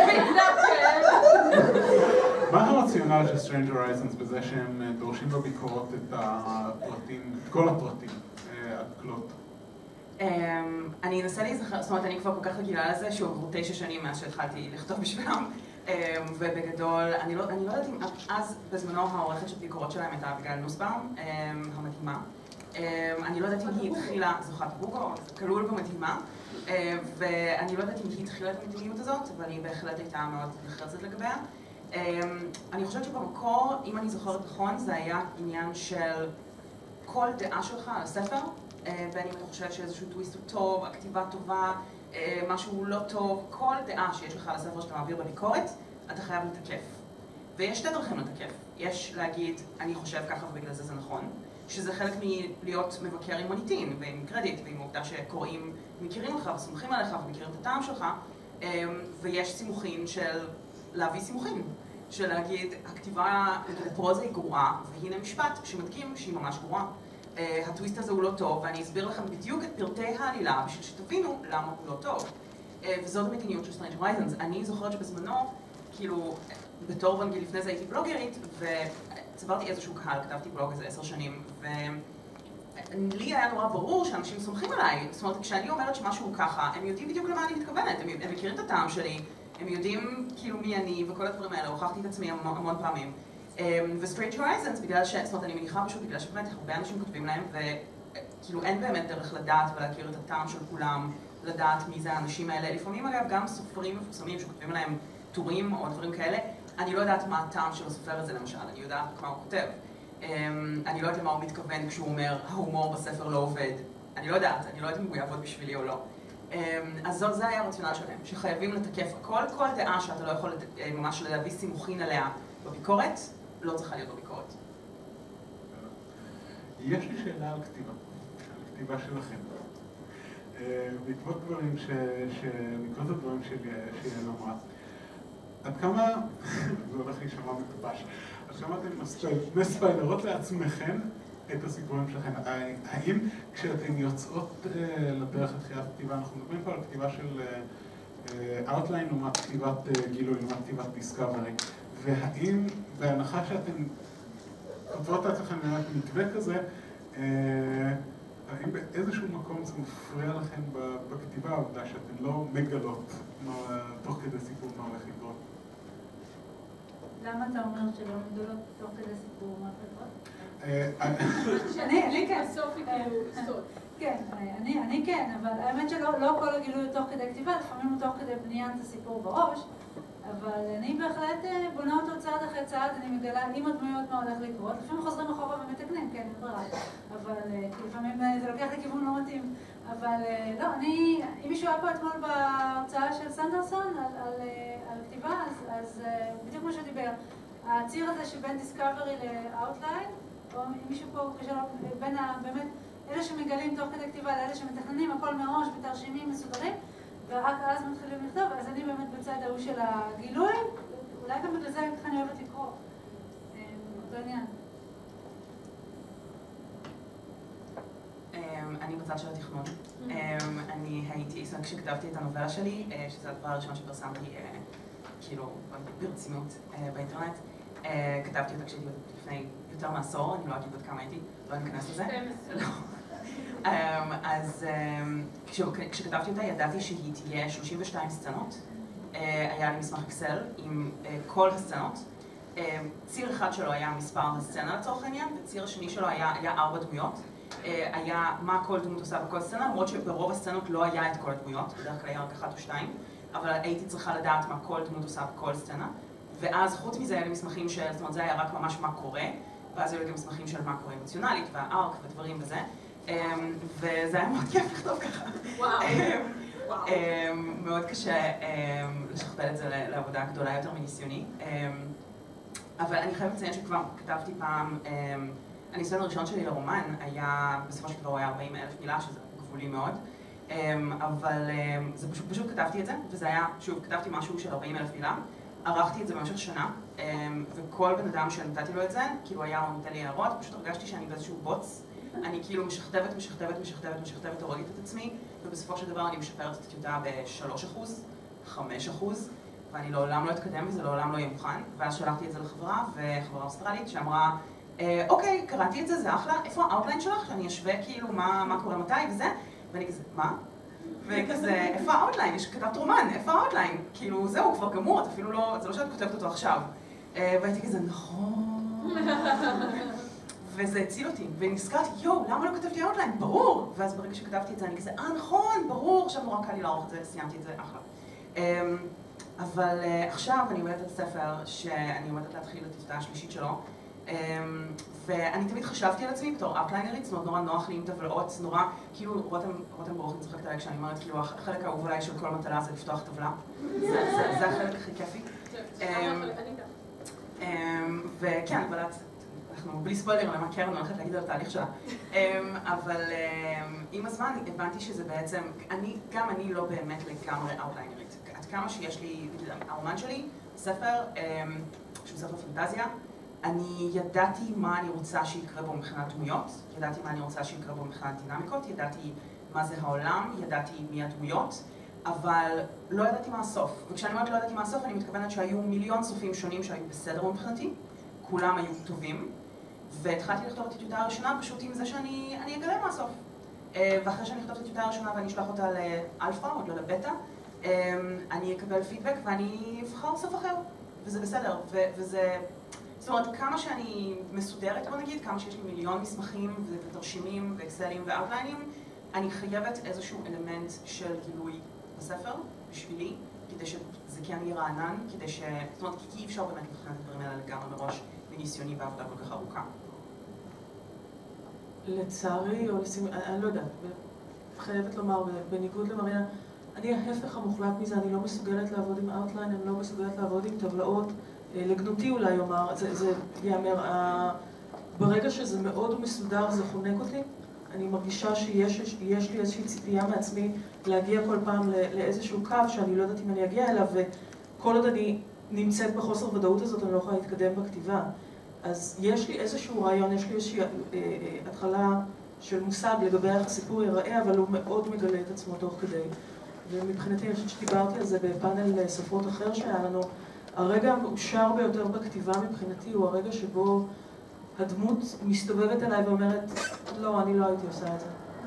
מה הרציונל של Stranger Horizons בזה שהם דורשים בביקורות את הפרטים, את כל הפרטים, הקלות? אני אנסה להיזכר, זאת אומרת, אני כבר כל כך רגילה לזה שעברו 9 שנים מאז שהתחלתי לכתוב בשבילם, ובגדול, אני לא יודעת אם אז בזמנו העורכת של ביקורות שלהם הייתה אביגיל נוסבאום, המדהימה. אני לא יודעת אם היא התחילה, זוכת בוגו, כלול במדהימה, ואני לא יודעת אם היא התחילה את המדיניות הזאת, אבל היא בהחלט הייתה מאוד נחרצת לגביה. אני חושבת שבמקור, אם אני זוכרת נכון, זה היה עניין של כל דעה שלך על הספר, בין אם אתה חושב שאיזשהו טוויסט הוא טוב, הכתיבה טובה, משהו לא טוב, כל דעה שיש לך על הספר שאתה מעביר בביקורת, אתה חייב לתקף. ויש 2 דרכים לתקף. יש להגיד, אני חושב ככה ובגלל זה נכון, שזה חלק מלהיות מבקר עם מוניטין ועם קרדיט ועם העובדה שקוראים מכירים לך וסומכים עליך ומכירים את הטעם שלך, ויש סימוכין של להביא סימוכין, של להגיד, הכתיבה לפרוזה היא גרועה, והנה משפט שמדגים שהיא ממש גרועה. הטוויסט הזה הוא לא טוב, ואני אסביר לכם בדיוק את פרטי העלילה בשביל שתבינו למה הוא לא טוב. וזאת המדיניות של Stranger Horizons. אני זוכרת שבזמנו, כאילו, בתור ונגי לפני זה הייתי בלוגרית, וצברתי איזשהו קהל, כתבתי בלוג איזה 10 שנים, ולי היה נורא ברור שאנשים סומכים עליי. זאת אומרת, כשאני אומרת שמשהו הוא ככה, הם יודעים בדיוק למה אני מתכוונת, הם מכירים את הטעם שלי, הם יודעים כאילו מי אני וכל הדברים האלה, הוכחתי את עצמי המון פעמים. ו-Stranger Horizons, בגלל ש... זאת אומרת, אני מניחה פשוט בגלל שבאמת הרבה אנשים כותבים להם, וכאילו אין באמת דרך לדעת ולהכיר את הטעם של כולם, לדעת מי זה האנשים האלה. לפעמים אגב גם סופרים מפורסמים שכותבים להם טורים או דברים כאלה, אני לא יודעת מה הטעם של הסופר הזה למשל, אני יודעת מה הוא כותב. אני לא יודעת למה הוא מתכוון כשהוא אומר, ההומור בספר לא עובד. אני לא יודעת אם הוא יעבוד בשבילי או לא. אז זה היה הרציונל שלהם, שחייבים לתקף כל דעה שאתה לא יכול ממש להביא סימוכין עליה בביקורת, לא צריכה להיות בביקורת. יש לי שאלה על כתיבה שלכם. בעקבות דברים בעקבות הדברים שיעל אמרה. עד כמה, זה הולך להישמע מטופש, עד כמה אתם מספיילרות לעצמכם את הסיפורים שלכם? האם כשאתן יוצאות לדרך לתחילת כתיבה, אנחנו מדברים פה על כתיבה של Outline לעומת כתיבת גילוי, לעומת כתיבת Discovery, והאם בהנחה שאתן כותבות לעצמכם מתווה כזה, האם באיזשהו מקום זה מפריע לכם בכתיבה, העובדה שאתן לא מגלות תוך כדי סיפור מה הולך לקרות? למה אתה אומר שלא מגלות תוך כדי סיפור מה הולך לקרות? אני כן. סופי כאילו סוד. כן, אני כן, אבל האמת שלא כל הגילוי הוא תוך כדי כתיבה, לפעמים הוא תוך כדי בניית הסיפור בראש, אבל אני בהחלט בונה אותו צעד אחרי צעד, אני מגלה עם הדמויות מה הולך לקרות, לפעמים חוזרים אחורה ומתקנים, כן, אין ברירה, אבל לפעמים זה לוקח לכיוון לא מתאים, אבל לא, אם מישהו היה פה אתמול בהרצאה של סנדרסון על כתיבה, אז בדיוק כמו שהוא דיבר, הציר הזה שבין דיסקאברי לאוטליין, או מישהו פה קשה לו, בין באמת אלה שמגלים תוך כדי כתיבה לאלה שמתכננים הכל מראש בתרשימים מסודרים, ורק אז מתחילים לכתוב, אז אני באמת בצד ההוא של הגילוי, אולי גם בגלל זה ככה אני אוהבת לקרוא. אותו עניין. אני בצד של התכנון. אני הייתי, כשכתבתי את הנובלה שלי, שזה הדבר הראשון שפרסמתי, כאילו, ברצינות באינטרנט, כתבתי אותה כשהייתי לפני יותר מעשור, אני לא אגיד עוד כמה הייתי, לא ניכנס לזה. אז כשכתבתי אותה ידעתי שהיא תהיה 32 סצנות. היה לי מסמך אקסל עם כל הסצנות. ציר אחד שלו היה מספר הסצנה לצורך העניין, וציר השני שלו היה 4 דמויות. היה מה כל דמות עושה בכל סצנה, למרות שברוב הסצנות לא היה את כל הדמויות, בדרך כלל היה רק 1 או 2, אבל הייתי צריכה לדעת מה כל דמות עושה בכל סצנה. ואז חוץ מזה היה לי מסמכים זאת אומרת, זה היה רק ממש מה קורה, ואז היו לי גם מסמכים של מה קורה אמוציונלית, והארק ודברים וזה. וזה היה מאוד כיף לכתוב ככה. מאוד קשה לשכפל את זה לעבודה גדולה יותר מניסיוני. אבל אני חייבת לציין שכבר כתבתי פעם, הניסיון הראשון שלי לרומן היה, בסופו של דבר הוא היה 40,000 מילה, שזה גבולי מאוד. אבל זה פשוט כתבתי את זה, וזה היה, שוב, כתבתי משהו של 40,000 מילה. ערכתי את זה במשך שנה, וכל בן אדם שנתתי לו את זה, כאילו היה הוא נותן לי הערות, פשוט הרגשתי שאני באיזשהו בוץ. אני כאילו משכתבת, הורדת את עצמי, ובסופו של דבר אני משפרת את הטיוטה ב3%, 5%, ואני לעולם לא אתקדם וזה לעולם לא יהיה מוכן. ואז שלחתי את זה לחברה, וחברה אוסטרלית שאמרה, אוקיי, קראתי את זה, זה אחלה, איפה האוטליין שלך? שאני אשווה כאילו מה קורה מתי וזה, ואני כזה, מה? וכזה, איפה האוטליין? יש כתבת רומן, איפה האוטליין? כאילו, זהו, כבר גמור, אפילו לא, זה לא שאת כותבת אותו עכשיו. והייתי כזה, נכון. וזה הציל אותי, ונזכרתי, יואו, למה לא כתבתי אאוטליין? ברור! ואז ברגע שכתבתי את זה, אני כזה, נכון, ברור, עכשיו נורא קל לי לערוך את זה, סיימתי את זה, אחלה. אבל עכשיו אני עומדת על ספר שאני עומדת להתחיל את הטיוטה השלישית שלו, ואני תמיד חשבתי על עצמי בתור אאוטליינרית, זאת אומרת, נורא נוח לי עם טבלאות, נורא, כאילו, רותם ברוך מצחקת עליי כשאני אומרת, כאילו, החלק האהוב עליי של כל מטלה זה לפתוח טבלה. זה החלק הכי כיפי. וכן, אבל אנחנו בלי ספוילר למה קרן הולכת להגיד על התהליך שלה. אבל עם הזמן הבנתי שזה בעצם, גם אני לא באמת לגמרי אאוטליינרית. עד כמה שיש לי, הרומן שלי, ספר, שהוא ספר פנטזיה, אני ידעתי מה אני רוצה שיקרה בו מבחינת דמויות, ידעתי מה אני רוצה שיקרה בו מבחינת דינמיקות, ידעתי מה זה העולם, ידעתי מי הדמויות, אבל לא ידעתי מה הסוף. וכשאני אומרת לא ידעתי מה הסוף, אני מתכוונת שהיו מיליון סופים שונים שהיו בסדר מבחינתי, כולם היו טובים, והתחלתי לכתוב את הטיוטה הראשונה פשוט עם זה שאני אגלה מה הסוף. ואחרי שאני אכתוב את הטיוטה הראשונה ואני אשלח אותה לאלפא, עוד לא לבטא, אני אקבל פידבק ואני אבחר סוף אחר, וזה בסדר. וזה, זאת אומרת, כמה שאני מסודרת, בוא נגיד, כמה שיש לי מיליון מסמכים ותרשימים ואקסלים ואוטליינים, אני חייבת איזשהו אלמנט של גילוי בספר, בשבילי, כדי שזה זה כן יהיה רענן, כדי ש... זאת אומרת, כי אי אפשר באמת לתכנן את הדברים האלה לגמרי מראש מניסיוני בעבודה כל כך ארוכה. לצערי, או אני לא יודעת, חייבת לומר, בניגוד למרינה, אני ההפך המוחלט מזה, אני לא מסוגלת לעבוד עם אאוטליין, אני לא מסוגלת לעבוד עם טבלאות, לגנותי אולי אומר, זה יאמר, ברגע שזה מאוד מסודר זה חונק אותי, אני מרגישה שיש לי איזושהי ציפייה מעצמי להגיע כל פעם לאיזשהו קו שאני לא יודעת אם אני אגיע אליו, וכל עוד אני נמצאת בחוסר ודאות הזאת אני לא יכולה להתקדם בכתיבה. אז יש לי איזשהו רעיון, יש לי איזושהי התחלה של מושג לגבי איך הסיפור ייראה, אבל הוא מאוד מגלה את עצמו תוך כדי. ומבחינתי, אני חושבת שדיברתי על זה בפאנל ספרות אחר שהיה לנו, הרגע המאושר ביותר בכתיבה מבחינתי הוא הרגע שבו הדמות מסתובבת אליי ואומרת, לא, אני לא הייתי עושה את זה.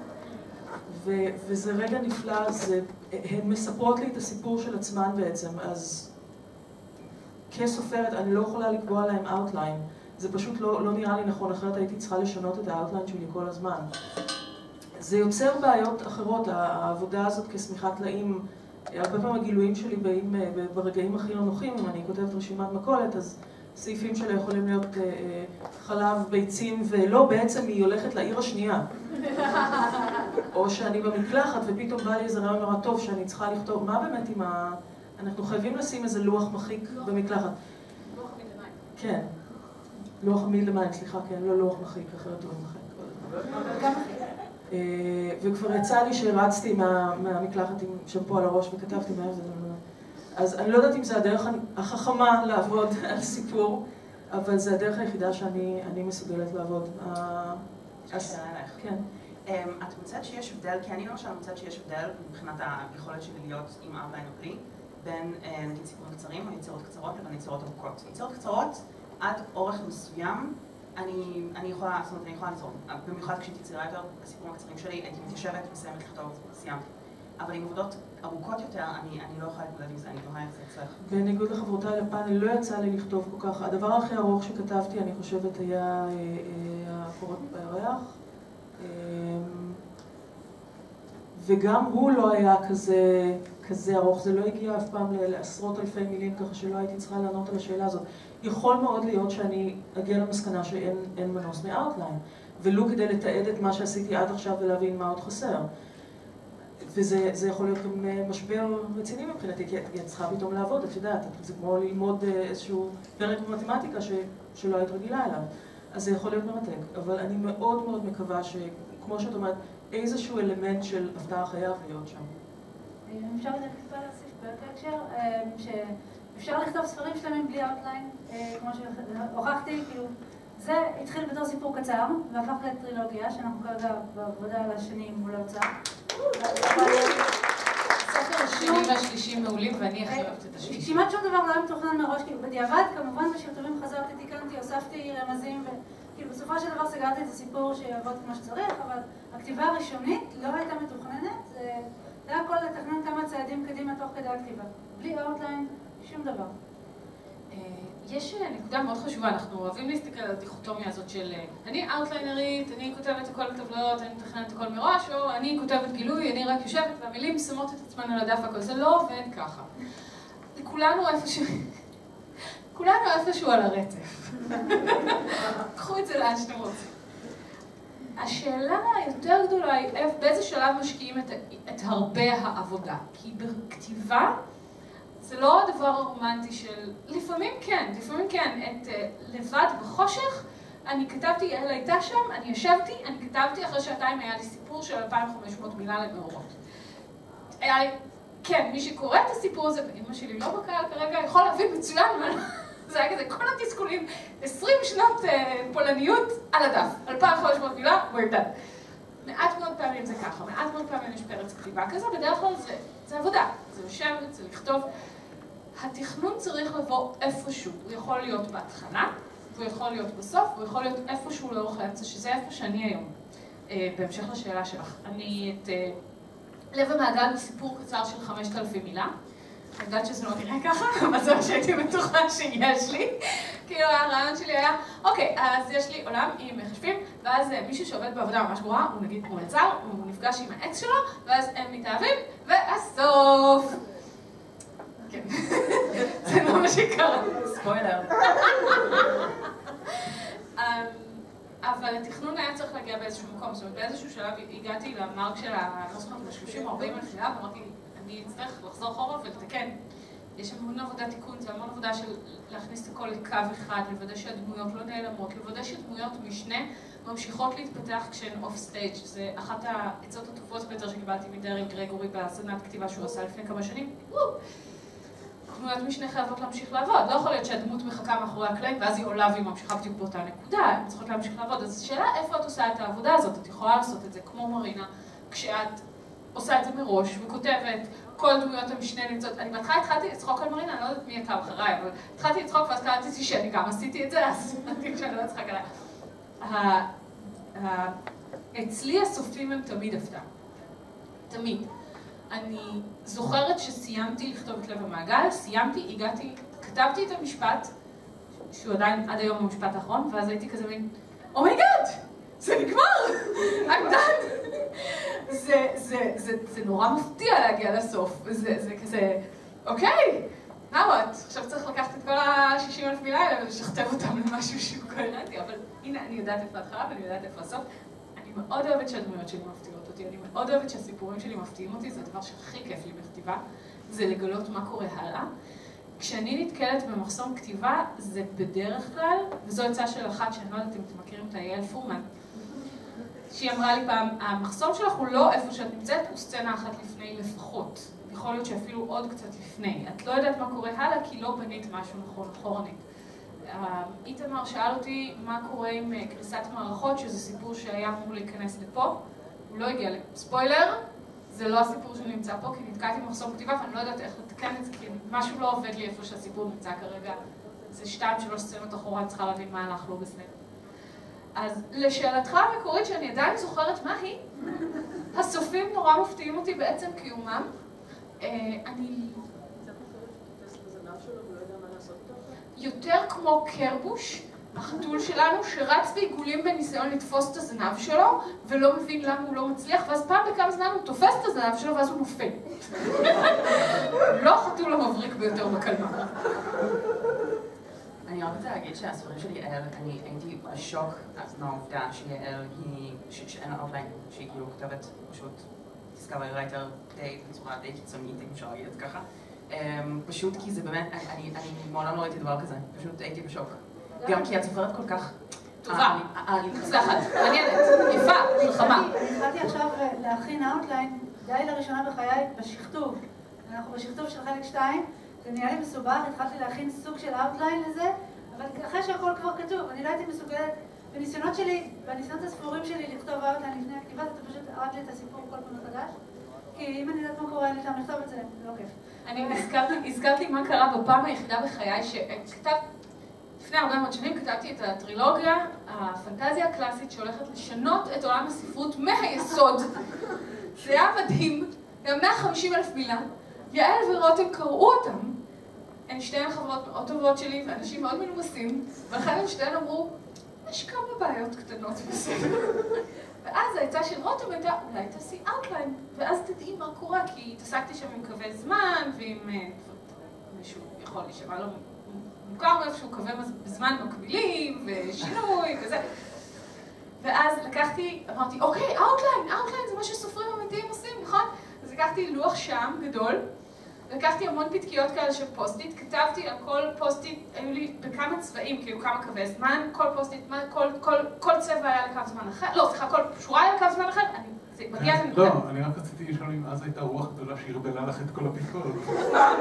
וזה רגע נפלא, הן מספרות לי את הסיפור של עצמן בעצם, אז כסופרת אני לא יכולה לקבוע להם אאוטליין. זה פשוט לא נראה לי נכון, אחרת הייתי צריכה לשנות את האאוטליין שלי כל הזמן. זה יוצר בעיות אחרות, העבודה הזאת כשמיכת טלאים, הרבה פעמים הגילויים שלי באים ברגעים הכי לא נוחים, אם אני כותבת רשימת מכולת, אז סעיפים שלה יכולים להיות חלב, ביצים, ולא, בעצם היא הולכת לעיר השנייה. או שאני במקלחת ופתאום בא לי איזה רעיון נורא טוב שאני צריכה לכתוב, מה באמת עם אנחנו חייבים לשים איזה לוח מחיק במקלחת. לוח עמיד למים. כן. לוח עמיד למים, סליחה, כן, לא לוח מחיק, אחרת הוא מחיק. וכבר יצא לי שהרצתי מהמקלחת עם שמפו על הראש וכתבתי מה זה. אז אני לא יודעת אם זה הדרך החכמה לעבוד על סיפור, אבל זה הדרך היחידה שאני מסוגלת לעבוד. שאלה עליך. כן. את מוצאת שיש הבדל, כי אני למשל מוצאת שיש הבדל מבחינת היכולת שלי להיות עם אאוטליין או בלי, בין נגיד סיפורים קצרים או יצירות קצרות לבין יצירות ארוכות. יצירות קצרות, עד אורך מסוים, אני יכולה ליצור. במיוחד כשהייתי צעירה יותר, בסיפורים הקצרים שלי, הייתי מתיישבת, מסיימת לכתוב, סיימתי. אבל עם עבודות ארוכות יותר, אני לא יכולה להתמודד עם זה, אני תוהה איך זה אצלך. בניגוד לחברותיי לפאנל, לא יצא לי לכתוב כל כך. הדבר הכי ארוך שכתבתי, אני חושבת, היה הקורות בירח. וגם הוא לא היה כזה ארוך, זה לא הגיע אף פעם לעשרות אלפי מילים, ככה שלא הייתי צריכה לענות על השאלה הזאת. יכול מאוד להיות שאני אגיע למסקנה שאין מנוס מאוטליין, ולו כדי לתעד את מה שעשיתי עד עכשיו ולהבין מה עוד חסר. וזה יכול להיות גם משבר רציני מבחינתי, כי את צריכה פתאום לעבוד, את יודעת, זה כמו ללמוד איזשהו פרק במתמטיקה שלא היית רגילה אליו. אז זה יכול להיות מרתק, אבל אני מאוד מאוד מקווה שכמו שאת אומרת, איזשהו אלמנט של הפתעה חייב להיות שם. אפשר טיפה להוסיף בהקשר, שאפשר לכתוב ספרים שלמים בלי אאוטליין, כמו שהוכחתי, כאילו, זה התחיל בתור סיפור קצר, והפך לטרילוגיה, שאנחנו כרגע בעבודה על השני מול ההוצאה. הספר השני והשלישי מעולים, ואני הכי אוהבת את השלישי. כמעט שום דבר לא היה מתוכנן מראש, כאילו בדיעבד, כמובן בשרטובים חזרתי, תיקנתי, הוספתי רמזים, וכאילו בסופו של דבר סגרתי את הסיפור שיעבוד כמו שצריך, אבל הכתיבה הראשונית לא הייתה מתוכננת, זה היה הכל לתכנן כמה צעדים קדימה תוך כדי הכתיבה. בלי אאוטליין, שום דבר. יש נקודה מאוד חשובה, אנחנו אוהבים להסתכל על הדיכוטומיה הזאת של אני אאוטליינרית, אני כותבת הכל בטבלאות, אני מתכננת הכל מראש, או אני כותבת גילוי, אני רק יושבת והמילים שמות את עצמן על הדף הכל. זה לא עובד ככה. כולנו איפשהו על הרצף. קחו את זה לאן שאתם רוצים. השאלה היותר גדולה היא באיזה שלב משקיעים את הרבה העבודה. כי בכתיבה זה לא הדבר הרומנטי של... לפעמים כן, את לבד בחושך, אני כתבתי, יעל הייתה שם, אני ישבתי, אני כתבתי, אחרי שעתיים היה לי סיפור של 2,500 מילה למאורות. כן, מי שקורא את הסיפור הזה, ואמא שלי לא בקהל כרגע, יכול להבין מצוין, זה היה כזה, כל התסכולים, 20 שנות פולניות על הדף, 2,500 מילה, we're done. מעט מאוד פעמים זה ככה, מעט מאוד פעמים יש פרץ כתיבה כזה, בדרך כלל זה עבודה, זה לשבת, זה לכתוב. התכנון צריך לבוא איפשהו, הוא יכול להיות בהתחלה, הוא יכול להיות בסוף, הוא יכול להיות איפשהו לאורך האמצע, שזה איפה שאני היום. בהמשך לשאלה שלך, אני את לב המעגל בסיפור קצר של 5,000 מילה. אני יודעת שזה לא נראה ככה, אבל זה מה שהייתי בטוחה שיש לי. כאילו הרעיון שלי היה, אוקיי, אז יש לי עולם עם מחשבים, ואז מישהו שעובד בעבודה ממש גרועה, הוא נגיד מלצר, הוא נפגש עם האקס שלו, ואז הם מתאהבים, והסוף. כן. זה לא מה שקרה. ספוילר. אבל התכנון היה צריך להגיע באיזשהו מקום, זאת אומרת, באיזשהו שלב הגעתי למרק של ה-30 או 40 אלף מילה, ואמרתי, אני אצטרך לחזור אחורה ולתקן. יש המון עבודת תיקון, זה המון עבודה של להכניס את הכל לקו אחד, לוודא שהדמויות לא נעלמות, לוודא שדמויות משנה ממשיכות להתפתח כשהן אוף סטייג'. זה אחת העצות הטובות ביותר שקיבלתי מדרל גרגורי בסדנת כתיבה שהוא עשה לפני כמה שנים. דמויות משנה חייבות להמשיך לעבוד. לא יכול להיות שהדמות מחכה מאחורי הקלעים ואז היא עולה והיא ממשיכה בדיוק באותה נקודה, הן צריכות להמשיך לעבוד. אז השאלה איפה את עושה את העבודה הזאת? את יכולה לעשות את זה כמו מרינה, כשאת עושה את זה מראש וכותבת כל דמויות המשנה נמצאות. אני בהתחלה התחלתי לצחוק על מרינה, אני לא יודעת מי הייתה אחריי, אבל התחלתי לצחוק ואז קראתי שאני גם עשיתי את זה, אז אמרתי שאני לא אצחק עליי. אצלי הסופים הם תמיד הפתעה. תמיד. אני זוכרת שסיימתי לכתוב את לב המעגל, סיימתי, הגעתי, כתבתי את המשפט, שהוא עדיין עד היום המשפט האחרון, ואז הייתי כזה מין, אומייגאד, זה נגמר! I'm done! זה נורא מפתיע להגיע לסוף, זה כזה, אוקיי, now what? עכשיו צריך לקחת את כל ה-60,000 מילה האלה ולשכתב אותם למשהו שהוא קוהרנטי, אבל הנה, אני יודעת איפה ההתחלה ואני יודעת איפה הסוף. אני מאוד אוהבת שהדמויות שלי מפתיעות אותי, אני מאוד אוהבת שהסיפורים שלי מפתיעים אותי, זה הדבר שהכי כיף לי בכתיבה, זה לגלות מה קורה הלאה. כשאני נתקלת במחסום כתיבה, זה בדרך כלל, וזו עצה של אחת שאני לא יודעת אם אתם מכירים אותה, יעל פורמן, שהיא אמרה לי פעם, המחסום שלך הוא לא איפה שאת נמצאת, הוא סצנה אחת לפני לפחות. יכול להיות שאפילו עוד קצת לפני. את לא יודעת מה קורה הלאה, כי לא בנית משהו נכון אחורנית. איתמר שאל אותי מה קורה עם קריסת מערכות, שזה סיפור שהיה אמור להיכנס לפה. הוא לא הגיע ספוילר, זה לא הסיפור שנמצא פה, כי נתקעתי במחסום כתיבה, ואני לא יודעת איך לתקן את זה, כי משהו לא עובד לי איפה שהסיפור נמצא כרגע. זה 2-3 סצנות אחורה, אני צריכה להבין מה הלך לא בסדר. אז לשאלתך המקורית, שאני עדיין זוכרת מה היא, הסופים נורא מפתיעים אותי בעצם קיומם. אני יותר כמו קרבוש, החתול שלנו, שרץ בעיגולים בניסיון לתפוס את הזנב שלו, ולא מבין למה הוא לא מצליח, ואז פעם בכמה זמן הוא תופס את הזנב שלו, ואז הוא נופל. לא החתול המבריק ביותר בקלמר. אני רק רוצה להגיד שהספרים שלי, אני הייתי בשוק מהעובדה שיעל היא, שאין לה אאוטליין, שהיא כאילו כותבת פשוט דיסקאברי רייטר בצורה די קיצונית, אם אפשר להגיד את זה ככה. פשוט כי זה באמת, אני מעולם לא ראיתי דבר כזה, פשוט הייתי בשוק. גם כי את זוכרת כל כך... טובה, מוצלחת, מעניינת, יפה, מלחמה. התחלתי עכשיו להכין אאוטליין, די לראשונה בחיי, בשכתוב. אנחנו בשכתוב של חלק 2, זה נהיה לי מסובך, התחלתי להכין סוג של אאוטליין לזה, אבל אחרי שהכל כבר כתוב, אני לא הייתי מסוגלת, בניסיונות שלי, בניסיונות הספורים שלי לכתוב אאוטליין לפני הכתיבה, זה פשוט הרג לי את הסיפור כל פעם מחדש, כי אם אני יודעת מה קורה, אני שם לכתוב את זה, זה לא כיף. אני הזכרת לי מה קרה בפעם היחידה בחיי שכתב, לפני הרבה מאוד שנים כתבתי את הטרילוגיה, הפנטזיה הקלאסית שהולכת לשנות את עולם הספרות מהיסוד. זה היה מדהים, היה 150,000 מילה, יעל ורותם קראו אותם, הן שתיהן חברות מאוד טובות שלי ואנשים מאוד מנומסים, ולכן הן שתיהן אמרו, יש כמה בעיות קטנות בסדר. ואז העצה של רותם הייתה, אולי תעשי אאוטליין, ואז תדעי מה קורה, כי התעסקתי שם עם קווי זמן, ועם מישהו יכול להישמע לו מוכר איפשהו קווי בזמן מקבילים, ושינוי, וזה. ואז לקחתי, אמרתי, אוקיי, אאוטליין זה מה שסופרים אמיתיים עושים, נכון? אז לקחתי לוח שם גדול, לקחתי המון פתקיות כאלה של פוסט-איט, כתבתי על כל פוסט-איט, היו לי בכמה צבעים, כאילו כמה קווי זמן, כל פוסט-איט, כל צבע היה לקו זמן אחר, לא, סליחה, כל שורה היה לקו זמן אחר, זה מגיע לנקודה. לא, אני רק רציתי לשאול אם אז הייתה רוח גדולה שהרבלה לך את כל הפתקות.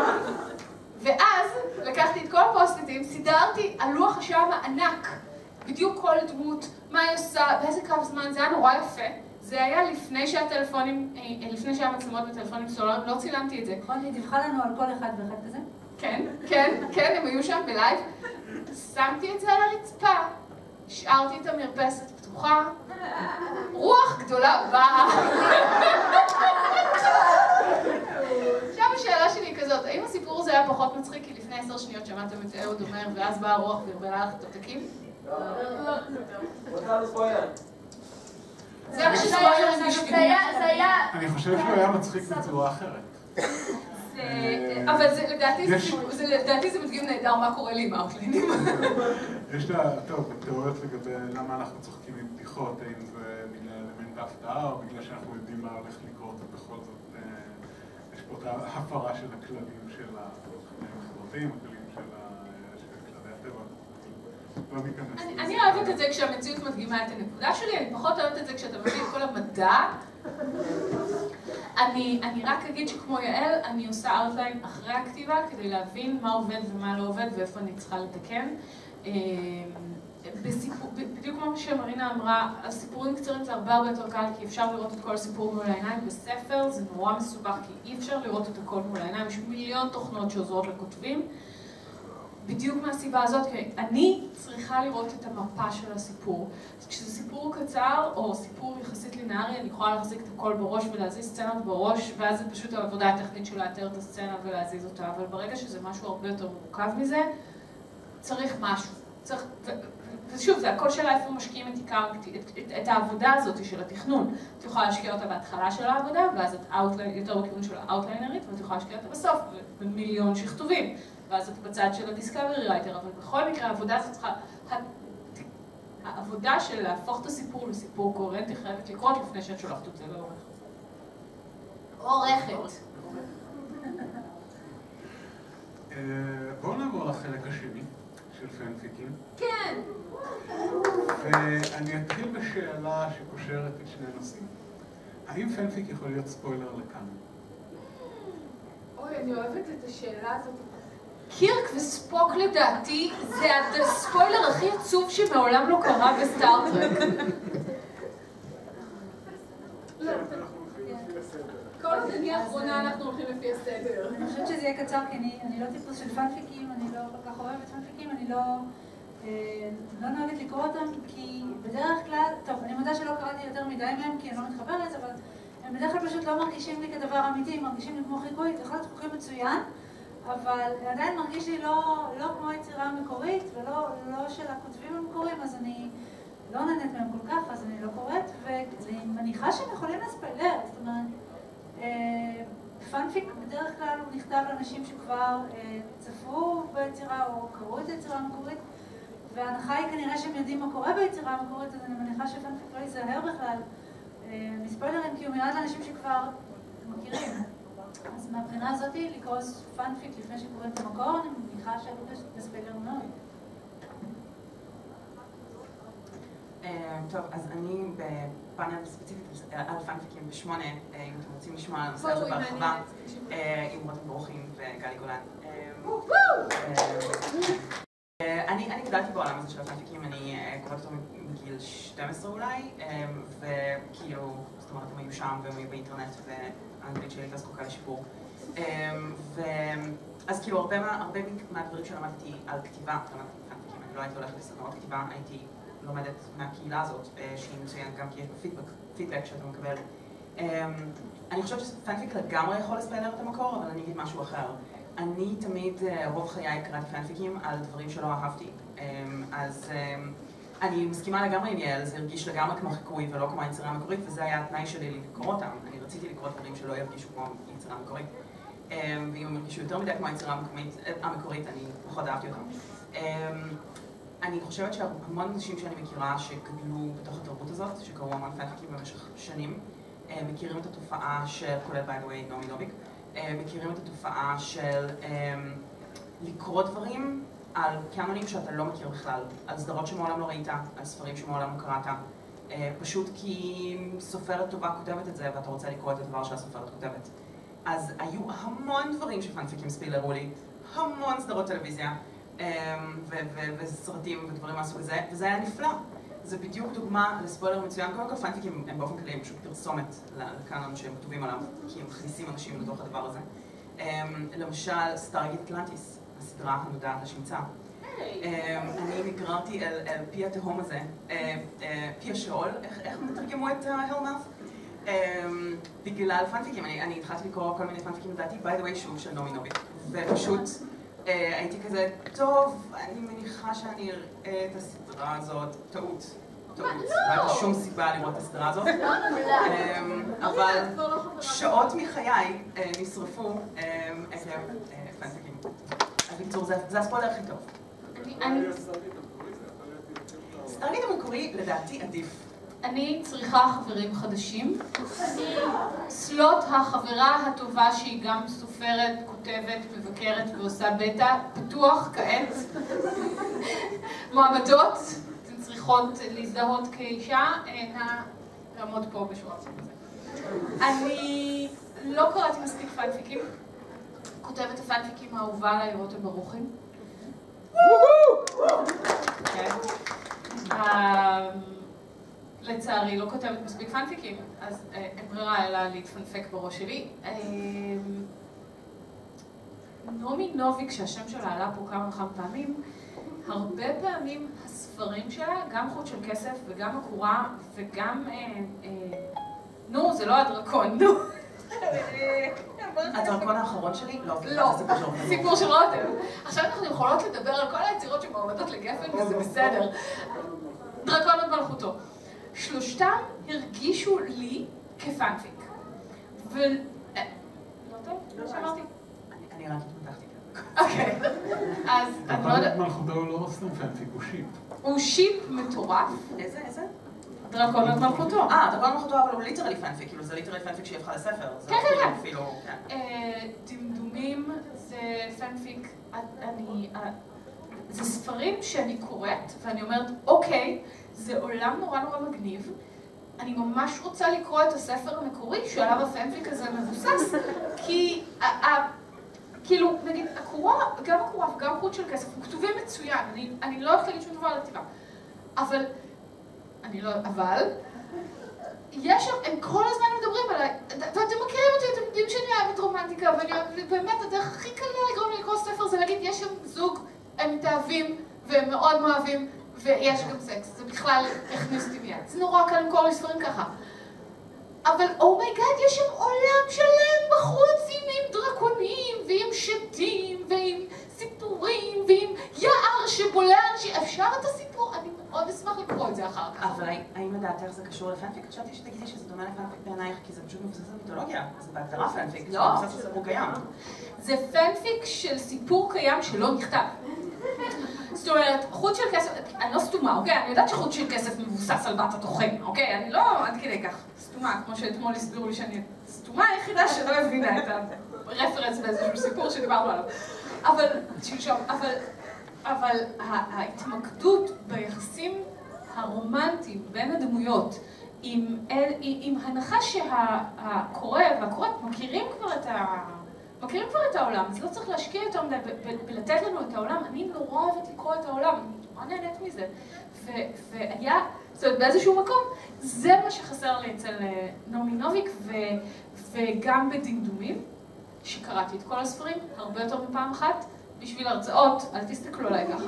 ואז לקחתי את כל הפוסט-איטים, סידרתי על לוח השם הענק, בדיוק כל דמות, מה היא עושה, באיזה קו זמן, זה היה נורא יפה. זה היה לפני שהטלפונים, לפני שהיה מצלמות בטלפונים סולריים, לא צילמתי את זה. נכון, היא דיווחה לנו על כל אחד ואחד כזה? כן, הם היו שם בלייב. שמתי את זה על הרצפה, השארתי את המרפסת פתוחה, רוח גדולה באה. עכשיו השאלה שלי היא כזאת, האם הסיפור הזה היה פחות מצחיק כי לפני 10 שניות שמעתם את אהוד אומר ואז באה הרוח והרבלה לך את התקים? רוצה לספוילר. זה מה שספוילר בשבילי. אני חושב שהוא היה מצחיק בצורה אחרת. אבל לדעתי זה מדגים נהדר מה קורה לי עם האוטליינים. יש לה, טוב, תיאוריות לגבי למה אנחנו צוחקים עם בדיחות, האם זה בגלל אלמנט ההפתעה או בגלל שאנחנו יודעים מה הולך לקרות, ובכל זאת יש פה את ההפרה של הכללים של החיים החברתיים, הכללים של כללי הטבע. לא ניכנס. אני אוהבת את זה כשהמציאות מדגימה את הנקודה שלי, אני פחות אוהבת את זה כשאתה מביא את כל המדע. אני רק אגיד שכמו יעל, אני עושה אאוטליין אחרי הכתיבה כדי להבין מה עובד ומה לא עובד ואיפה אני צריכה לתקן. בדיוק כמו שמרינה אמרה, הסיפורים קצרים זה הרבה יותר קל כי אפשר לראות את כל הסיפור מול העיניים. בספר זה נורא מסובך כי אי אפשר לראות את הכל מול העיניים. יש מיליון תוכנות שעוזרות לכותבים. בדיוק מהסיבה הזאת, כי אני צריכה לראות את המפה של הסיפור. כשזה סיפור קצר או סיפור יחסית לינארי, אני יכולה להחזיק את הכל בראש ולהזיז סצנות בראש, ואז זה פשוט העבודה הטכנית של לאתר את הסצנה ולהזיז אותה. אבל ברגע שזה משהו הרבה יותר מורכב מזה, צריך משהו. ושוב, זה הכל שאלה איפה משקיעים את העבודה הזאת של התכנון. את יכולה להשקיע אותה בהתחלה של העבודה, ואז את יותר בכיוון של האוטליינרית, ואת יכולה להשקיע אותה בסוף, במיליון שכתובים. ואז את בצד של הדיסקאברי רייטר, אבל בכל מקרה העבודה הזאת צריכה... העבודה של להפוך את הסיפור לסיפור קוהרנטי חייבת לקרות לפני שאת שולחת את זה לעורכת. עורכת. בואו נעבור לחלק השני של פנפיקים. כן. ואני אתחיל בשאלה שקושרת את שני נושאים. האם פנפיק יכול להיות ספוילר לכאן? אוי, אני אוהבת את השאלה הזאת. קירק וספוק לדעתי זה הספוילר הכי עצוב שמעולם לא קרה בסטארטרק. כל השני האחרונה אנחנו הולכים לפי הסדר. אני חושבת שזה יהיה קצר כי אני לא טיפוס של פנפיקים, אני לא כל כך אוהבת פנפיקים, אני לא נוהגת לקרוא אותם כי בדרך כלל, טוב, אני מודה שלא קראתי יותר מדי מהם כי אני לא מתחברת, אבל הם בדרך כלל פשוט לא מרגישים לי כדבר אמיתי, הם מרגישים לי כמו חיקוי, זה יכול להיות חוקי מצוין, אבל עדיין מרגיש לי לא כמו היצירה המקורית ולא של הכותבים המקוריים, אז אני לא נהנית מהם כל כך, אז אני לא קוראת, ואני מניחה שהם יכולים לספיילר, זאת אומרת, פנפיק בדרך כלל הוא נכתב לאנשים שכבר צפו ביצירה או קראו את היצירה המקורית, וההנחה היא כנראה שהם יודעים מה קורה ביצירה המקורית, אז אני מניחה שפנפיק לא ייזהר בכלל מספיילרים, כי הוא מיועד לאנשים שכבר מכירים. אז מהבחינה הזאת, לקרוא פנפיק לפני שקוראים את המקור, אני מניחה שהרבה לספיילר מאוד. טוב, אז אני בפאנל ספציפית על פנפיקים ב8, אם אתם רוצים לשמוע על הנושא הזה בהרחבה, עם רותם ברוכין וגלי גולן. אני גדלתי בעולם הזה של הפנפיקים, אני קוראת אותו מגיל 12 אולי, וכאילו, זאת אומרת, הם היו שם והם היו באינטרנט והאנגלית שלי הייתה זקוקה לשיפור. אז כאילו, הרבה מהדברים שלמדתי על כתיבה, פנפיקים, אני לא הייתי הולכת לסדנאות כתיבה, הייתי לומדת מהקהילה הזאת, שהיא מצוינת גם כי יש פידבק שאתה מקבל. אני חושבת שפנפיק לגמרי יכול לספיילר את המקור, אבל אני אגיד משהו אחר. אני תמיד, רוב חיי קראתי פנפיקים על דברים שלא אהבתי. אז אני מסכימה לגמרי עם יעל, זה הרגיש לגמרי כמו חיקוי ולא כמו היצירה המקורית, וזה היה התנאי שלי לקרוא אותם. אני רציתי לקרוא דברים שלא ירגישו כמו היצירה המקורית. ואם הם הרגישו יותר מדי כמו היצירה המקורית, אני פחות אהבתי אותם. אני חושבת שהמון אנשים שאני מכירה שגדלו בתוך התרבות הזאת, שקראו המון פנפיקים במשך שנים, מכירים את התופעה של, כולל by the way, נעמי נוביק, מכירים את התופעה של לקרוא דברים על קאנונים שאתה לא מכיר בכלל, על סדרות שמעולם לא ראית, על ספרים שמעולם לא קראת, פשוט כי סופרת טובה כותבת את זה ואתה רוצה לקרוא את הדבר שהסופרת כותבת. אז היו המון דברים שפנפיקים ספיילרו לי, המון סדרות טלוויזיה, וסרטים ודברים מהסוג הזה, וזה היה נפלא. זה בדיוק דוגמה לספוילר מצוין. קודם כל פנפיקים הם באופן כללי הם פשוט פרסומת לקאנון שהם כתובים עליו, כי הם מכניסים אנשים לתוך הדבר הזה. למשל, סטארגייט אטלנטיס, הסדרה הנודעת לשמצה. אני נגררתי אל פי התהום הזה, פי השאול, איך תרגמו את הלמאף? בגלל פנפיקים, אני התחלתי לקרוא כל מיני פנפיקים לדעתי, by the way שוב של נעמי נוביק, ופשוט הייתי כזה, טוב, אני מניחה שאני אראה את הסדרה הזאת, טעות. טוב, לא הייתה שום סיבה לראות את הסדרה הזאת. אבל שעות מחיי נשרפו עקב פנפיקים. בקיצור, זה הספוילר הכי טוב. סטארגייט המקורי לדעתי עדיף. אני צריכה חברים חדשים. סלוט החברה הטובה שהיא גם סופרת, כותבת, מבקרת ועושה בטא, פתוח כעת. מועמדות, אתן צריכות להזדהות כאישה, נא לעמוד פה בשורה כזה. אני לא קראתי מספיק פנפיקים. כותבת הפנפיקים האהובה עליי רותם ברוכין. לצערי, לא כותבת מספיק פנפיקים, אז אין ברירה אלא להתפנפק בראש שלי. נעמי נוביק, שהשם שלה עלה פה כמה וכמה פעמים, הרבה פעמים הספרים שלה, גם חוט של כסף וגם הקורה וגם... נו, זה לא הדרקון, נו. הדרקון האחרון שלי? לא, סיפור של רותם. עכשיו אנחנו יכולות לדבר על כל היצירות שמועמדות לגפן וזה בסדר. דרקון עוד מלכותו. שלושתם הרגישו לי כפנפיק. לא טוב? לא שאמרתי. אני רק התמתחתי כאן. אוקיי. אז אני לא יודעת... דרקון מלכותו הוא לא סתם פנפיק, הוא שיפ. הוא שיפ מטורף. איזה? דרקון עוד מלכותו. דרקון מלכותו, אבל הוא ליטרלי פנפיק, כאילו זה ליטרלי פנפיק שהיא הפכה לספר. כן. דמדומים זה פנפיק, זה ספרים שאני קוראת ואני אומרת, אוקיי, זה עולם נורא נורא מגניב, אני ממש רוצה לקרוא את הספר המקורי שעליו הפנפיק הזה מבוסס, כי כאילו, נגיד, גם הקורה וגם חוט של כסף, הם כתובים מצוין, אני לא הולכת להגיד שום דבר על הכתיבה, אבל הם כל הזמן מדברים עליי, ואתם מכירים אותי, אתם יודעים שאני אוהבת רומנטיקה, ובאמת הדרך הכי קלה לגרום לי לקרוא ספר זה להגיד, יש שם זוג, הם מתאהבים, והם מאוד מאוהבים, ויש גם סקס, זה בכלל הכניס אותי מיד, זה נורא קל למכור לי ספרים ככה. אבל אומייגאד, יש שם עולם שלם בחוץ עם דרקונים, ועם שדים, ועם סיפורים, ועם יער שבולע אנשים, אפשר את הסיפור? אני מאוד אשמח לקרוא את זה אחר כך. אבל האם לדעתך זה קשור לפנפיק? חשבתי שתגידי שזה דומה לפנפיק בעינייך, כי זה פשוט מבוסס על מיתולוגיה, זה בהגדרה פנפיק, זה מבוסס על סיפור קיים. זה פנפיק של סיפור קיים שלא נכתב. זאת אומרת, חוט של כסף, אני לא סתומה, אוקיי? אני יודעת שחוט של כסף מבוסס על בת התוכן, אוקיי? אני לא עד כדי כך סתומה, כמו שאתמול הסבירו לי שאני סתומה היחידה שלא הבינה את הרפרנס באיזשהו סיפור שדיברנו עליו. אבל ההתמקדות ביחסים הרומנטיים בין הדמויות, עם הנחה שהקורא והקוראת מכירים כבר את העולם, אז לא צריך להשקיע יותר מדי ולתת לנו את העולם. אני נורא אוהבת לקרוא את העולם, אני נורא נהנית מזה. והיה, זאת אומרת, באיזשהו מקום, זה מה שחסר לי אצל נעמי נוביק, וגם בדמדומים, שקראתי את כל הספרים, הרבה יותר מפעם אחת, בשביל הרצאות, אל תסתכלו עליי ככה.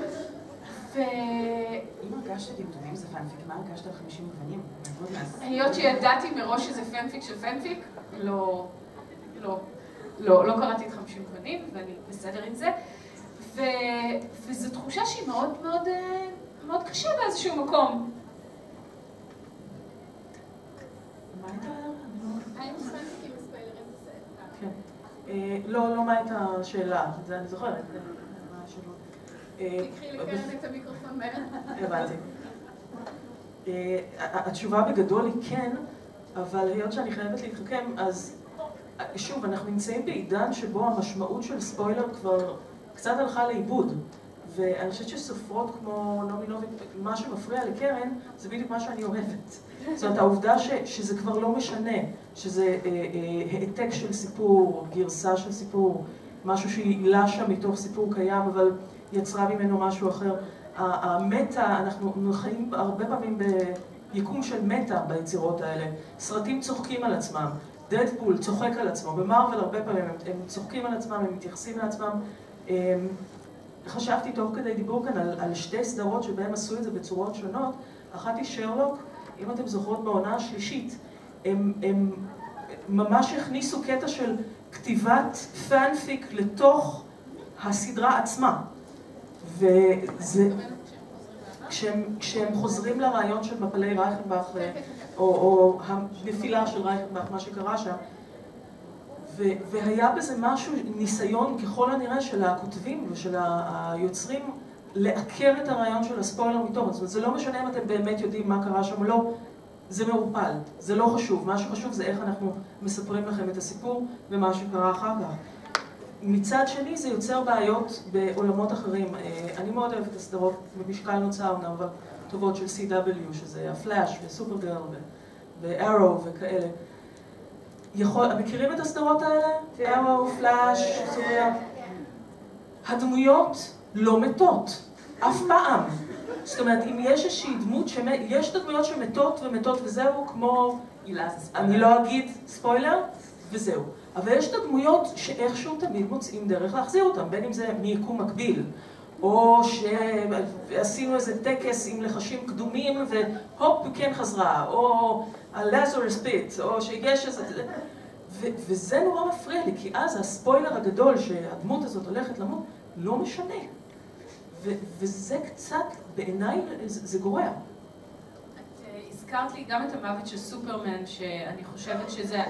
אם הרגשת דמדומים זה פנפיק, מה הרגשת על 50 גוונים? היות שידעתי מראש שזה פנפיק של פנפיק, לא קראתי את 50 גוונים, ואני בסדר עם זה. וזו תחושה שהיא מאוד מאוד מאוד קשה באיזשהו מקום. מה הייתה? האם פנפיקים מספיילרים בסדר? כן. לא, מה הייתה השאלה? זה אני זוכרת. תקחי לקרן את המיקרופון מהר. הבנתי. התשובה בגדול היא כן, אבל היות שאני חייבת להתחכם, אז שוב, אנחנו נמצאים בעידן שבו המשמעות של ספוילר כבר קצת הלכה לאיבוד. ואני חושבת שסופרות כמו נעמי נוביק, מה שמפריע לקרן, זה בדיוק מה שאני אוהבת. זאת אומרת, העובדה שזה כבר לא משנה, שזה העתק של סיפור, גרסה של סיפור, משהו שהעילה שם מתוך סיפור קיים, אבל יצרה ממנו משהו אחר. המטה, אנחנו חיים הרבה פעמים ביקום של מטה ביצירות האלה. סרטים צוחקים על עצמם, דדפול צוחק על עצמו, במרוול הרבה פעמים הם צוחקים על עצמם, הם מתייחסים לעצמם. חשבתי תוך כדי דיבור כאן על שתי סדרות שבהם עשו את זה בצורות שונות. אחת היא שרלוק, אם אתם זוכרות בעונה השלישית, הם ממש הכניסו קטע של כתיבת פנפיק לתוך הסדרה עצמה. וזה... כשהם חוזרים לרעיון של מפלי רייכנבך, או הנפילה של רייכנבך, מה שקרה שם, והיה בזה משהו, ניסיון ככל הנראה של הכותבים ושל היוצרים לעקר את הרעיון של הספוילר מתוכן. זאת אומרת, זה לא משנה אם אתם באמת יודעים מה קרה שם או לא, זה מעורפל, זה לא חשוב. מה שחשוב זה איך אנחנו מספרים לכם את הסיפור ומה שקרה אחר כך. מצד שני זה יוצר בעיות בעולמות אחרים. אני מאוד אוהבת את הסדרות במשקל נוצר, אבל טובות של CW, שזה הפלאש וסופרגרל וארו וכאלה. מכירים את הסדרות האלה? ארו, פלאש, סופרגרל. הדמויות לא מתות, אף פעם. זאת אומרת, אם יש איזושהי דמות יש את הדמויות שמתות ומתות וזהו, כמו... אני לא אגיד ספוילר, וזהו. אבל יש את הדמויות שאיכשהו תמיד מוצאים דרך להחזיר אותם, בין אם זה מיקום מקביל, או שעשינו איזה טקס עם לחשים קדומים והופ, כן חזרה, או הלזרוס פיט, או שיש איזה... וזה נורא מפריע לי, כי אז הספוילר הגדול שהדמות הזאת הולכת למות, לא משנה. וזה קצת, בעיניי, זה גורע. את הזכרת לי גם את המוות של סופרמן, שאני חושבת שזה...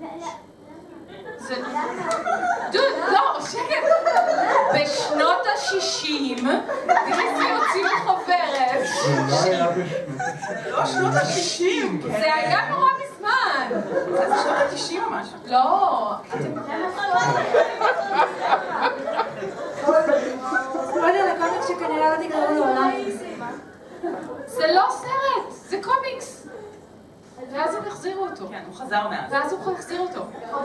דוד, לא, שקט. בשנות ה-60, דיסני הוציאו חוברת. לא, שנות ה-60. זה היה נורא מזמן. זה שנות ה-90 או משהו. לא. ספוילר לקומיקס שכנראה לא תקראו לעולם. זה לא סרט, זה קומיקס. ואז הם החזירו אותו. כן, הוא חזר מאז. ואז הוא החזיר אותו.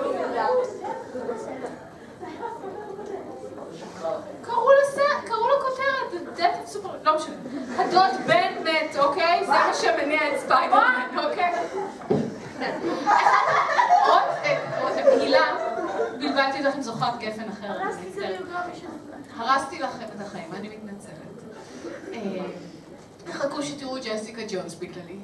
קראו לו כותרת, דאט סופר, לא משנה. הדוד בן מת, אוקיי? זה מה שמניע את ספיידרמן, אוקיי? עוד הילה, בלבלתי אותך אם זוכרת גפן אחרת. הרסתי לכם את החיים, אני מתנצלת. חכו שתראו ג'סיקה ג'ונס בגללי.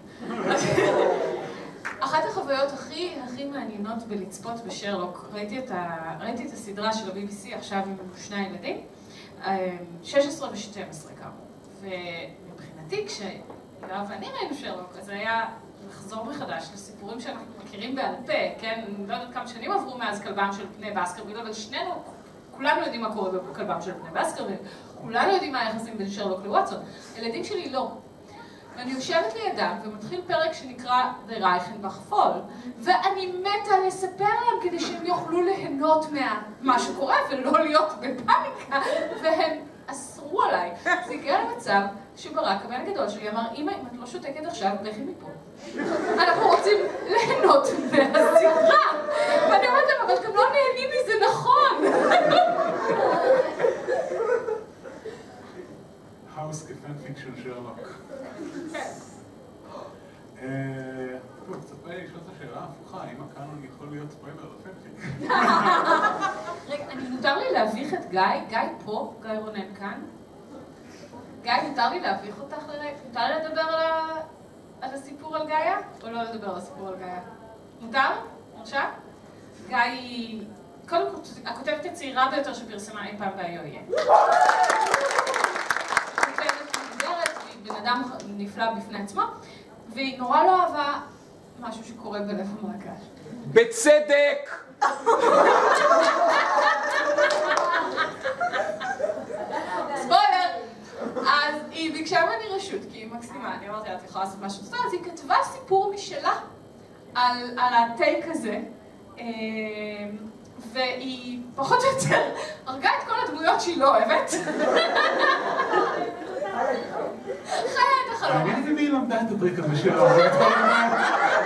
אחת החוויות הכי מעניינות בלצפות בשרלוק, ראיתי את הסדרה של ה-BBC עכשיו עם שני ילדים, 16 ו-12 כאמור. ומבחינתי, כשיואב ואני ראינו שרלוק, אז היה לחזור מחדש לסיפורים שאנחנו מכירים בעל פה, כן? לא יודעת כמה שנים עברו מאז כלבם של פני בסקרוויל, אבל שנינו, כולנו יודעים מה קורה בכלבם של פני בסקרוויל, כולנו יודעים מה היחסים בין שרלוק לווטסון. הילדים שלי לא. ואני יושבת לידם ומתחיל פרק שנקרא The Reichenbach Fall, ואני מתה לספר להם כדי שהם יוכלו ליהנות מה שקורה ולא להיות בפאניקה, והם אסרו עליי. זה הגיע למצב שברק, הבן הגדול שלי, אמר, אמא, אם את לא שותקת עכשיו, לכי מפה. אנחנו רוצים ליהנות מהסדרה. ואני אומרת להם, אבל אתם לא נהנים מזה נכון. האוס כפנפיק של שרלוק. טוב, קצת בא לי לשאול את השאלה ההפוכה, האם הקאנון יכול להיות ספוילר לפנפיק? רגע, מותר לי להביך את גיא? גיא פה? גיא רונן כאן? גיא, מותר לי להביך אותך לרגע? מותר לי לדבר על הסיפור על גאיה? או לא לדבר על הסיפור על גאיה? מותר? עכשיו? גיא היא... קודם כל, הכותבת הצעירה ביותר שפרסמה אי פעם ב-IOE. בן אדם נפלא בפני עצמו, והיא נורא לא אהבה משהו שקורה בלב המעגל. בצדק! ספוילר! אז היא ביקשה ממני רשות, כי היא מקסימה, אני אמרתי לה, את יכולה לעשות משהו, אז היא כתבה סיפור משלה על הטייק הזה, והיא פחות או יותר הרגה את כל הדמויות שהיא לא אוהבת. חיה את החלום. מעניין לי מי למדה את הטריק הזה שלו, ואת כל הזמן.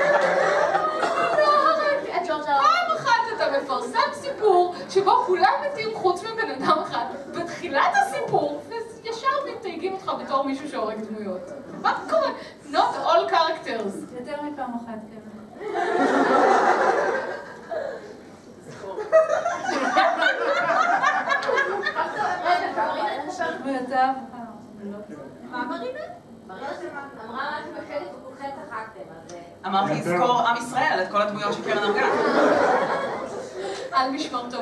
פעם אחת אתה מפרסם סיפור שבו כולם מתים חוץ מבן אדם אחד בתחילת הסיפור, וישר מתייגים אותך בתור מישהו שהורג דמויות. מה קורה? Not all characters. יותר מפעם אחת, כן. מה מרינה? אמרה רק בחלק וכולכם צחקתם, אז... אמרתי, לזכור עם ישראל, את כל הדמויות של קרן הרגה. על משמרתו.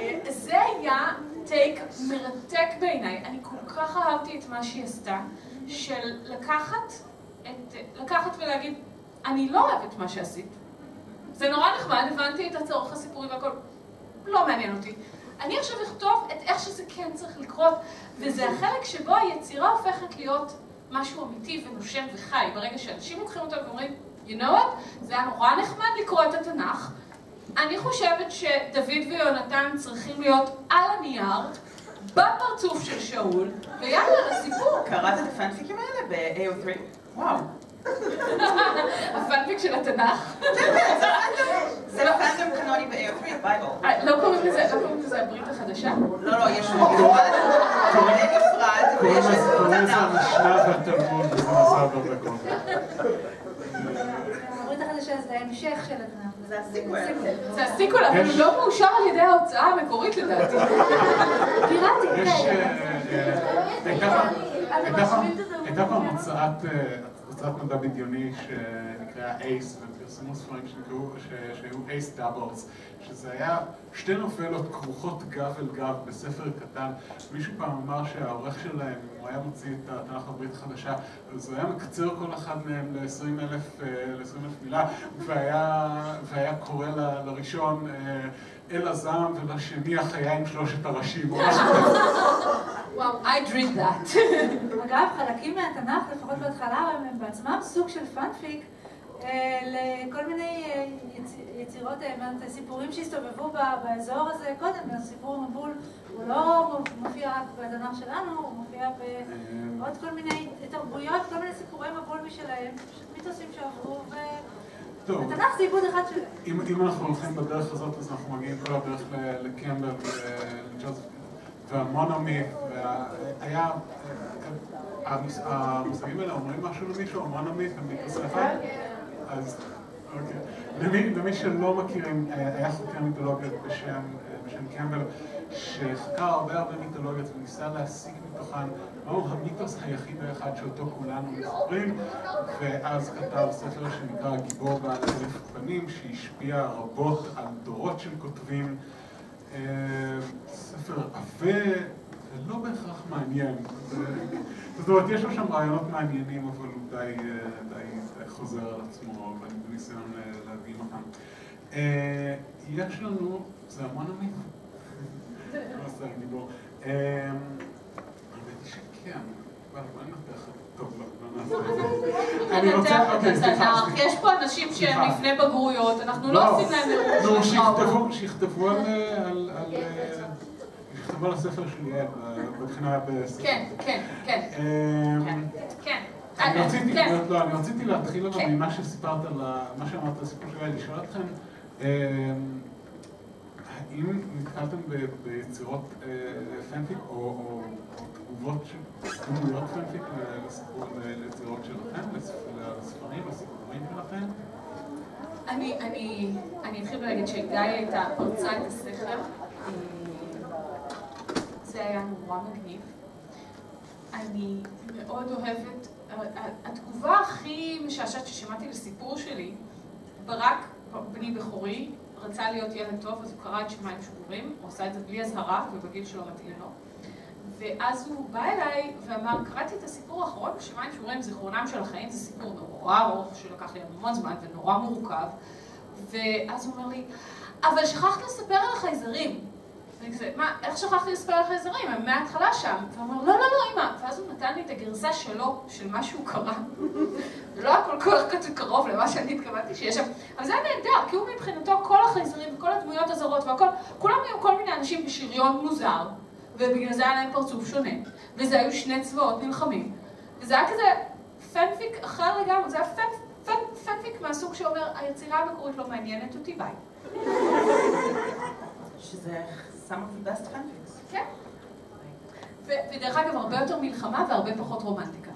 זה היה טייק מרתק בעיניי. אני כל כך אהבתי את מה שהיא עשתה, של לקחת ולהגיד, אני לא אוהבת מה שעשית. זה נורא נחמד, הבנתי את הצורך הסיפורי והכל, לא מעניין אותי. אני עכשיו אכתוב את איך שזה כן צריך לקרות, וזה החלק שבו היצירה הופכת להיות משהו אמיתי ונושם וחי. ברגע שאנשים לוקחים אותו ואומרים, you know what? זה היה נורא נחמד לקרוא את התנ"ך. אני חושבת שדוד ויונתן צריכים להיות על הנייר, בפרצוף של שאול, ויאללה, לסיפור. קראת את הפאנפיקים האלה ב-AO3? וואו. הפאנפיק של התנ"ך. זה לא פאנפיק קנוני ב-AO3, בייבל. לא קוראים לזה הברית החדשה? לא, יש נפרד, ויש קוראים לזה המשנה והתלמוד, וזה נעשה בדקות. הברית החדשה זה ההמשך של התנ"ך. זה הסיקוול. זה הסיקוול, אבל הוא לא מאושר על ידי ההוצאה המקורית לדעתי. פיראטי, הייתה פעם הוצאת מדע בדיוני שנקראה אייס, ופרסמו ספרים שהיו אייס דאבלס, שזה היה שתי נובלות כרוכות גב אל גב בספר קטן. מישהו פעם אמר שהעורך שלהם, הוא היה מוציא את התנ"ך הברית החדשה, אז הוא היה מקצר כל אחד מהם ל-20,000 מילה, והיה קורא לראשון אל הזעם ולשני החיה עם שלושת הראשים. וואו, I dream that. אגב, חלקים מהתנ"ך, לפחות בהתחלה, הם בעצמם סוג של פאנפיק לכל מיני יצירות, סיפורים שהסתובבו באזור הזה קודם. הסיפור המבול הוא לא מופיע רק בתנ"ך שלנו, הוא מופיע בעוד כל מיני תרבויות, כל מיני סיפורי מבול משלהם, מיתוסים שעברו, והתנ"ך זה עיבוד אחד שלהם. אם אנחנו הולכים בדרך הזאת, אז אנחנו מגיעים כל הדרך לקמבל ולג'וזף והמונומית, והיה... המושגים האלה אומרים משהו למישהו, המונומית, המיתוס אחד? אז, אוקיי. למי שלא מכירים, היה חוקר מיתולוגיות בשם קמבל, שחקר הרבה מיתולוגיות וניסה להסיק מתוכן מהו המיתוס היחיד האחד שאותו כולנו מספרים, ואז כתב ספר שנקרא גיבור בעל 1000 פנים, שהשפיע רבות על דורות של כותבים. ספר עבה ולא בהכרח מעניין. זאת אומרת, יש לו שם רעיונות מעניינים, אבל הוא די חוזר על עצמו בניסיון להבין אותם. יש לנו, זה המון עמים. לא עושה גיבור. האמת היא שכן, אבל בואי נתח את טוב, לא נעשה את זה. נתח את התנ"ך, יש פה אנשים שהם לפני בגרויות, אנחנו לא עושים להם נו, שיכתבו על הספר שלי, בבחינה בספר. כן, כן, כן. כן. אני רציתי להתחיל אבל ממה שסיפרת על מה שאמרת על הסיפור שלי, לשאול אתכם, האם נתקלתם ביצירות פנפיק או תגובות של דמויות פנפיק ליצירות שלכם, לספרים, לסיפורים שלכם? אני אתחיל להגיד שגיא הייתה פרצה את הספר. זה היה נורא מגניב. אני מאוד אוהבת, התגובה הכי משעשעת ששמעתי לסיפור שלי, ברק, בני בכורי, רצה להיות ילד טוב, אז הוא קרא את שמיים שבורים, הוא עשה את זה בלי הזהרה ובגיל שלא מתאים לו. ואז הוא בא אליי ואמר, קראתי את הסיפור האחרון בשמיים שבורים, זיכרונם של החיים, זה סיפור נורא ארוך שלקח לי המון זמן ונורא מורכב. ואז הוא אומר לי, אבל שכחת לספר על החייזרים. ואני כזה, מה, איך שכחתי לספר על החייזרים? הם מההתחלה שם. והוא אומר, לא, אמא. ואז הוא נתן לי את הגרסה שלו, של מה שהוא קרא. זה לא היה כל כך קרוב למה שאני התכוונתי שיש שם. אבל זה היה נהדר, כי הוא מבחינתו, כל החייזרים וכל הדמויות הזרות והכל, כולם היו כל מיני אנשים בשריון מוזר, ובגלל זה היה להם פרצוף שונה. וזה היו שני צבאות נלחמים. וזה היה כזה פנפיק אחר לגמרי, זה היה פנפיק מהסוג שאומר, היצירה המקורית לא מעניינת אותי, ביי. שזה some of the best fanfics. כן. ודרך אגב, הרבה יותר מלחמה והרבה פחות רומנטיקה.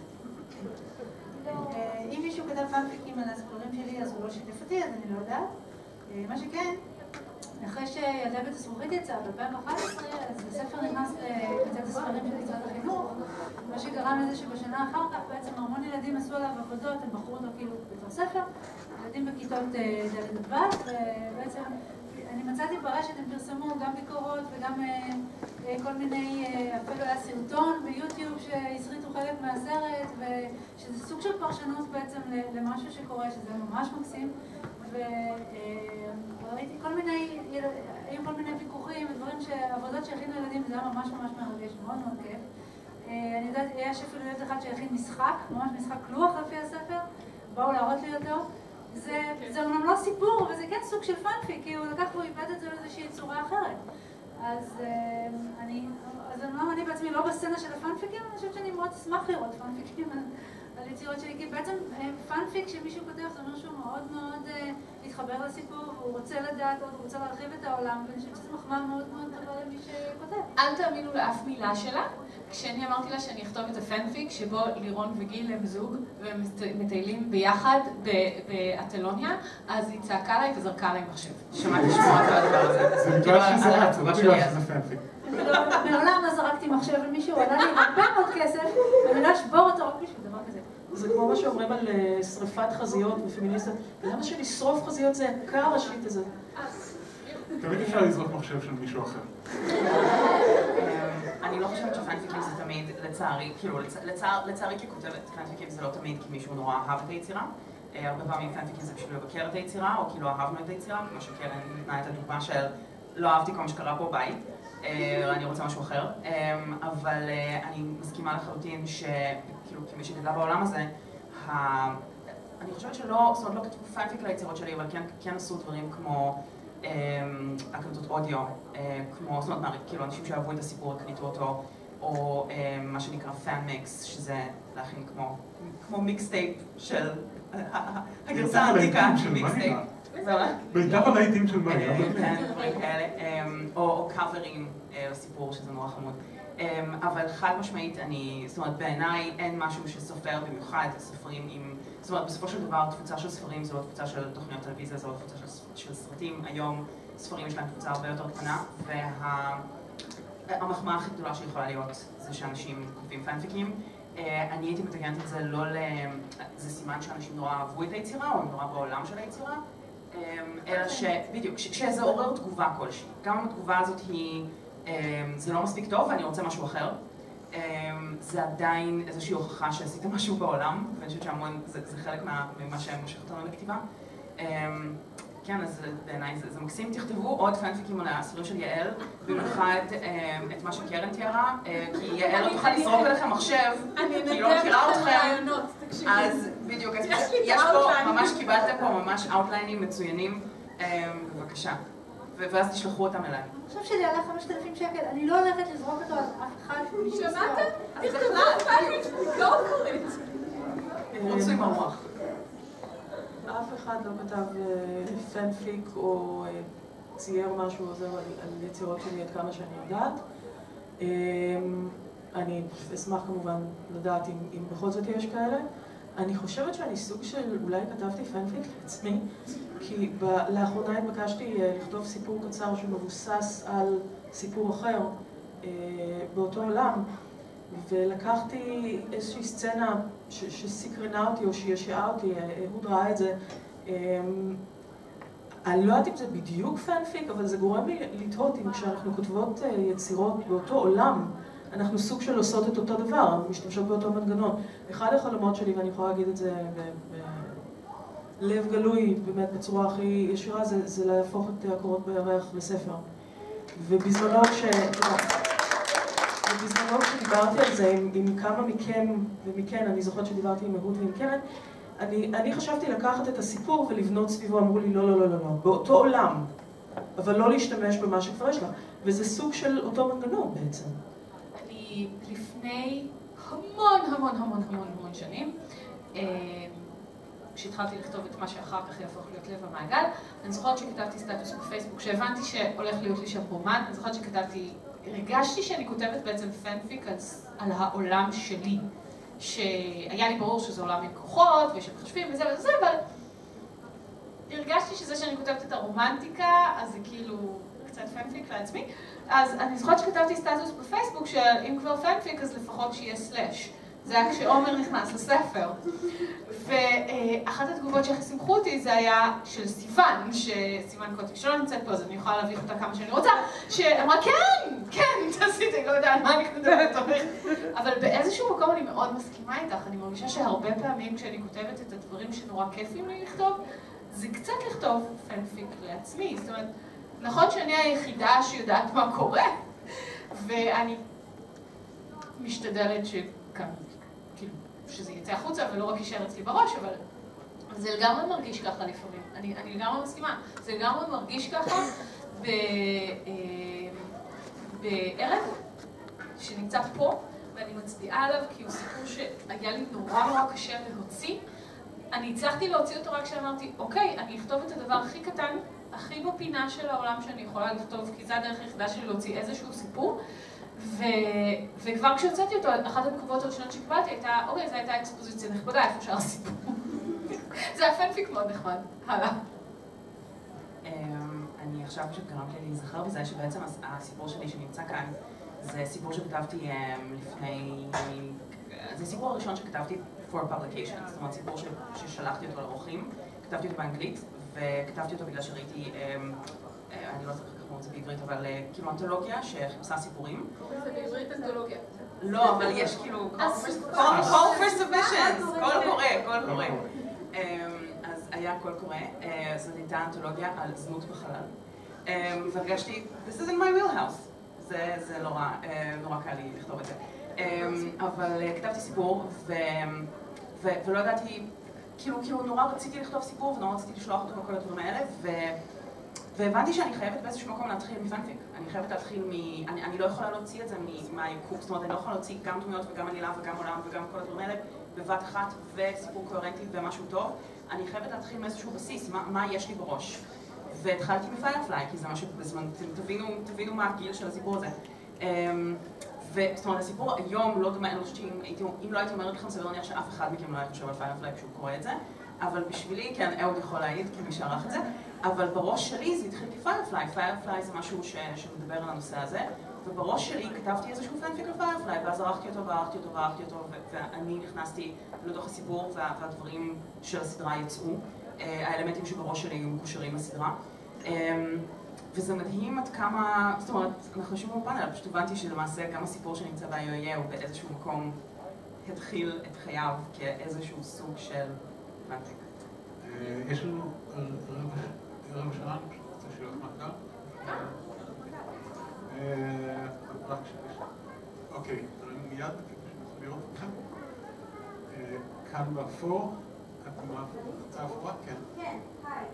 אם מישהו כתב פאנפיקים על הסיפורים שלי, אז הוא לא שיתף אותי, אז אני לא יודעת. מה שכן, אחרי שילדי בית הזכוכית יצא, ב-2011, אז הספר נכנס לקבוצת הספרים של משרד החינוך, מה שגרם לזה שבשנה אחר כך בעצם המון ילדים עשו עליו עבודות, הם בחרו אותו כאילו בתור ספר, ילדים בכיתות ד'-ו', ובעצם אני מצאתי ברשת, הם פרסמו גם ביקורות וגם כל מיני, אפילו היה סרטון ביוטיוב שהסריטו חלק מהסרט, ושזה סוג של פרשנות בעצם למשהו שקורה, שזה ממש מקסים. וראיתי היו כל מיני ויכוחים ודברים שעבודות שהכינו ילדים, זה היה ממש ממש מרגש, מאוד מאוד כיף. אני יודעת, יש אפילו ילד אחד שהכין משחק, ממש משחק לוח לפי הספר, באו להראות לי אותו. זה אומנם לא סיפור, אבל זה כן סוג של פאנפיק, כי הוא לקח והוא איבד את זה באיזושהי צורה אחרת. אז אומנם אני בעצמי לא בסצנה של הפאנפיקים, אני חושבת שאני מאוד אשמח לראות פאנפיקים על יצירות שלי, כי בעצם פאנפיק שמישהו כותב, זה אומר שהוא מאוד מאוד התחבר לסיפור, והוא רוצה לדעת, הוא רוצה להרחיב את העולם, ואני חושבת שזו מחמאה מאוד מאוד טובה למי שכותב. אל תאמינו לאף מילה שלה. כשאני אמרתי לה שאני אכתוב את הפאנפיק שבו לירון וגיל הם זוג והם מטיילים ביחד באטלוניה, אז היא צעקה לה וזרקה לה עם מחשב. שמעתי שמוע את הדבר הזה. זה בגלל שזה פאנפיק. מעולם לא זרקתי מחשב למישהו, עלה לי הרבה מאוד כסף, ואני לא אשבור אותו רק בשביל דבר כזה. זה כמו מה שאומרים על שריפת חזיות ופמיניסטית. למה שנשרוף חזיות זה יקר השיט הזה? תמיד אפשר לזרוק מחשב של מישהו אחר. אני לא חושבת שפאנפיקים זה תמיד, לצערי, כאילו, לצערי ככותבת פאנפיקים זה לא תמיד כי מישהו נורא אהב את היצירה. הרבה פעמים פאנפיקים זה בשביל לבקר את היצירה, או כאילו אהבנו את היצירה, כמו שקרן נתנה את הדוגמה של לא אהבתי כל מה שקרה פה בית, אני רוצה משהו אחר. אבל אני מסכימה לחלוטין שכאילו כמי שגדלה בעולם הזה, אני חושבת שלא, זאת אומרת לא כתבו פאנפיק ליצירות שלי, אבל כן עשו דברים כמו הקלטות אודיו, כמו, זאת אומרת, כאילו אנשים שאהבו את הסיפור הקליטו אותו, או מה שנקרא פאן מיקס, שזה להכין כמו מיקסטייפ של הגרסה העתיקה של מיקסטייפ. בעיקר הלהיטים של מאיה. כן, דברים כאלה, או קאברים לסיפור, שזה נורא חמוד. אבל חד משמעית, זאת אומרת, בעיניי אין משהו שסופר במיוחד סופרים עם, זאת אומרת, בסופו של דבר, תפוצה של ספרים זו לא תפוצה של תוכניות טלוויזיה, זו לא תפוצה של סרטים. היום ספרים יש להם תפוצה הרבה יותר קטנה, והמחמאה הכי גדולה שיכולה להיות זה שאנשים כותבים פאנפיקים. אני הייתי מתגנת את זה לא זה סימן שאנשים נורא אהבו את היצירה, או נורא בעולם של היצירה, אלא שבדיוק, שזה עורר תגובה כלשהי. גם אם התגובה הזאת היא, זה לא מספיק טוב ואני רוצה משהו אחר, זה עדיין איזושהי הוכחה שעשית משהו בעולם, ואני חושבת שהמון, זה חלק ממה שמושך אותנו לכתיבה. כן, אז בעיניי זה מקסים. תכתבו עוד פאנפיקים על הספרים של יעל, במיוחד את מה שקרן תיארה, כי יעל לא תוכל לזרוק עליכם מחשב, כי היא לא מכירה אתכם. אז בדיוק, יש פה, ממש קיבלתם פה ממש אאוטליינים מצוינים, בבקשה. ואז תשלחו אותם אליי. עכשיו שלי עלה 5,000 שקל, אני לא הולכת לזרוק אותו על אף אחד. שמעתם? תכתבו פאנפיק, go for it. רוצו עם הרוח. אף אחד לא כתב פאנפיק או צייר משהו עוזר על יצירות שלי עד כמה שאני יודעת. אני אשמח כמובן לדעת אם בכל זאת יש כאלה. אני חושבת שאני סוג של, אולי כתבתי פאנפיק לעצמי, כי לאחרונה התבקשתי לכתוב סיפור קצר שמבוסס על סיפור אחר באותו עולם, ולקחתי איזושהי סצנה שסקרנה אותי או שישעה אותי, אהוד ראה את זה. אני לא יודעת אם זה בדיוק פאנפיק, אבל זה גורם לי לתהות אם כשאנחנו כותבות יצירות באותו עולם, אנחנו סוג של עושות את אותו דבר, משתמשות באותו מנגנון. אחד החלומות שלי, ואני יכולה להגיד את זה בלב גלוי, באמת בצורה הכי ישירה, זה להפוך את הקורות בירח לספר. ובזמנו כשדיברתי על זה עם כמה מכם ומכן, אני זוכרת שדיברתי עם אהוד ועם קרן, אני חשבתי לקחת את הסיפור ולבנות סביבו, אמרו לי לא, לא, לא, לא, לא, באותו עולם, אבל לא להשתמש במה שכבר יש לה, וזה סוג של אותו מנגנון בעצם. אני לפני המון המון המון המון המון שנים, כשהתחלתי לכתוב את מה שאחר כך יהפוך להיות לב המעגל, אני זוכרת שכתבתי סטטוס בפייסבוק, שהבנתי שהולך להיות לי שם רומן, אני זוכרת שכתבתי, הרגשתי שאני כותבת בעצם פאנפיק על העולם שלי, שהיה לי ברור שזה עולם עם כוחות ושל מחשבים וזה וזה, אבל הרגשתי שזה שאני כותבת את הרומנטיקה, אז זה כאילו קצת פאנפיק לעצמי. אז אני זוכרת שכתבתי סטטוס בפייסבוק שאם כבר פאנפיק אז לפחות שיהיה סלאש. זה היה כשעומר נכנס לספר. אחת התגובות שהכי שמחו אותי זה היה של סיוון, שסיוון קוטי, שלא נמצאת פה, אז אני יכולה להביך אותה כמה שאני רוצה, שאמרה, כן, תעשיתי, לא יודע על מה אני כותבת, אבל באיזשהו מקום אני מאוד מסכימה איתך, אני מרגישה שהרבה פעמים כשאני כותבת את הדברים שנורא כיפים לי לכתוב, זה קצת לכתוב פנפיק לעצמי, זאת אומרת, נכון שאני היחידה שיודעת מה קורה, ואני משתדלת שזה יצא החוצה ולא רק יישאר אצלי בראש, אבל זה לגמרי מרגיש ככה לפעמים. אני לגמרי מסכימה. זה לגמרי מרגיש ככה בערב שנמצא פה, ואני מצביעה עליו כי הוא סיפור שהיה לי נורא קשה להוציא. אני הצלחתי להוציא אותו רק כשאמרתי, אוקיי, אני אכתוב את הדבר הכי קטן, הכי בפינה של העולם שאני יכולה לכתוב, כי זה הדרך היחידה שלי להוציא איזשהו סיפור. וכבר כשהוצאתי אותו, אחת התגובות הראשונות שקיבלתי הייתה, אוקיי, זו הייתה אקספוזיציה נכבדה, איפה שאר הסיפור. זה הפנפיק מאוד נחמד. הלאה. אני עכשיו פשוט גרמת לי להיזכר בזה שבעצם הסיפור שלי שנמצא כאן זה סיפור שכתבתי לפני... זה הסיפור הראשון שכתבתי for publication, זאת אומרת סיפור ששלחתי אותו לאורחים, כתבתי אותו באנגלית וכתבתי אותו בגלל שראיתי... אני לא זוכרת איך קוראים את זה בעברית, אבל כאילו אנתולוגיה שחיפשה סיפורים. קוראים את זה בעברית אנתולוגיה. לא, אבל יש כאילו... call for submissions, קול קורא. אז היה קול קורא, זאת הייתה אנתולוגיה על זנות בחלל. והרגשתי, this isn't my wheelhouse. זה נורא קל לי לכתוב את זה. אבל כתבתי סיפור, ולא ידעתי, כאילו נורא רציתי לכתוב סיפור, ונורא רציתי לשלוח אותו בכל הדברים האלה, והבנתי שאני חייבת באיזשהו מקום להתחיל מפנפיק. אני חייבת להתחיל אני לא יכולה להוציא את זה מהיקום, זאת אומרת, אני לא יכולה להוציא גם דמויות וגם עלילה וגם עולם וגם כל הדברים האלה בבת אחת וסיפור קוהרנטי ומשהו טוב. אני חייבת להתחיל מאיזשהו בסיס, מה יש לי בראש. והתחלתי מפיירפליי, כי זה משהו בזמן, תבינו מה הגיל של הסיפור הזה. זאת אומרת, הסיפור היום לא דומה, אני חושבת שאם לא הייתי אומרת לכם, סביר להניח שאף אחד מכם לא היה חושב על פיירפליי כשהוא קורא את זה, אבל בשבילי, כן, אהוד יכול להעיד, כמי שערך את זה, אבל בראש שלי זה התחיל כפיירפליי. פיירפליי זה משהו שמדבר על הנושא הזה, ובראש שלי כתבתי איזשהו פנפיק על פיירפליי, ואז ערכתי אותו, ואני נכנסתי לתוך הסיפור, והדברים של הסדרה יצאו. האלמנטים שבראש שלי היו מקושרים לסדרה. וזה מדהים עד כמה, זאת אומרת, אנחנו יושבים בפאנל, פשוט הבנתי שלמעשה גם הסיפור שנמצא ב-IOA הוא באיזשהו מקום התחיל את חייו כאיזשהו סוג של פנפיק. יש לנו רבע שעה, אני פשוט רוצה שאלות מעקב. רק שיש. אוקיי, מיד, כדי לראות אתכם. כאן באפור, את מצא אפורה? כן. כן, היי.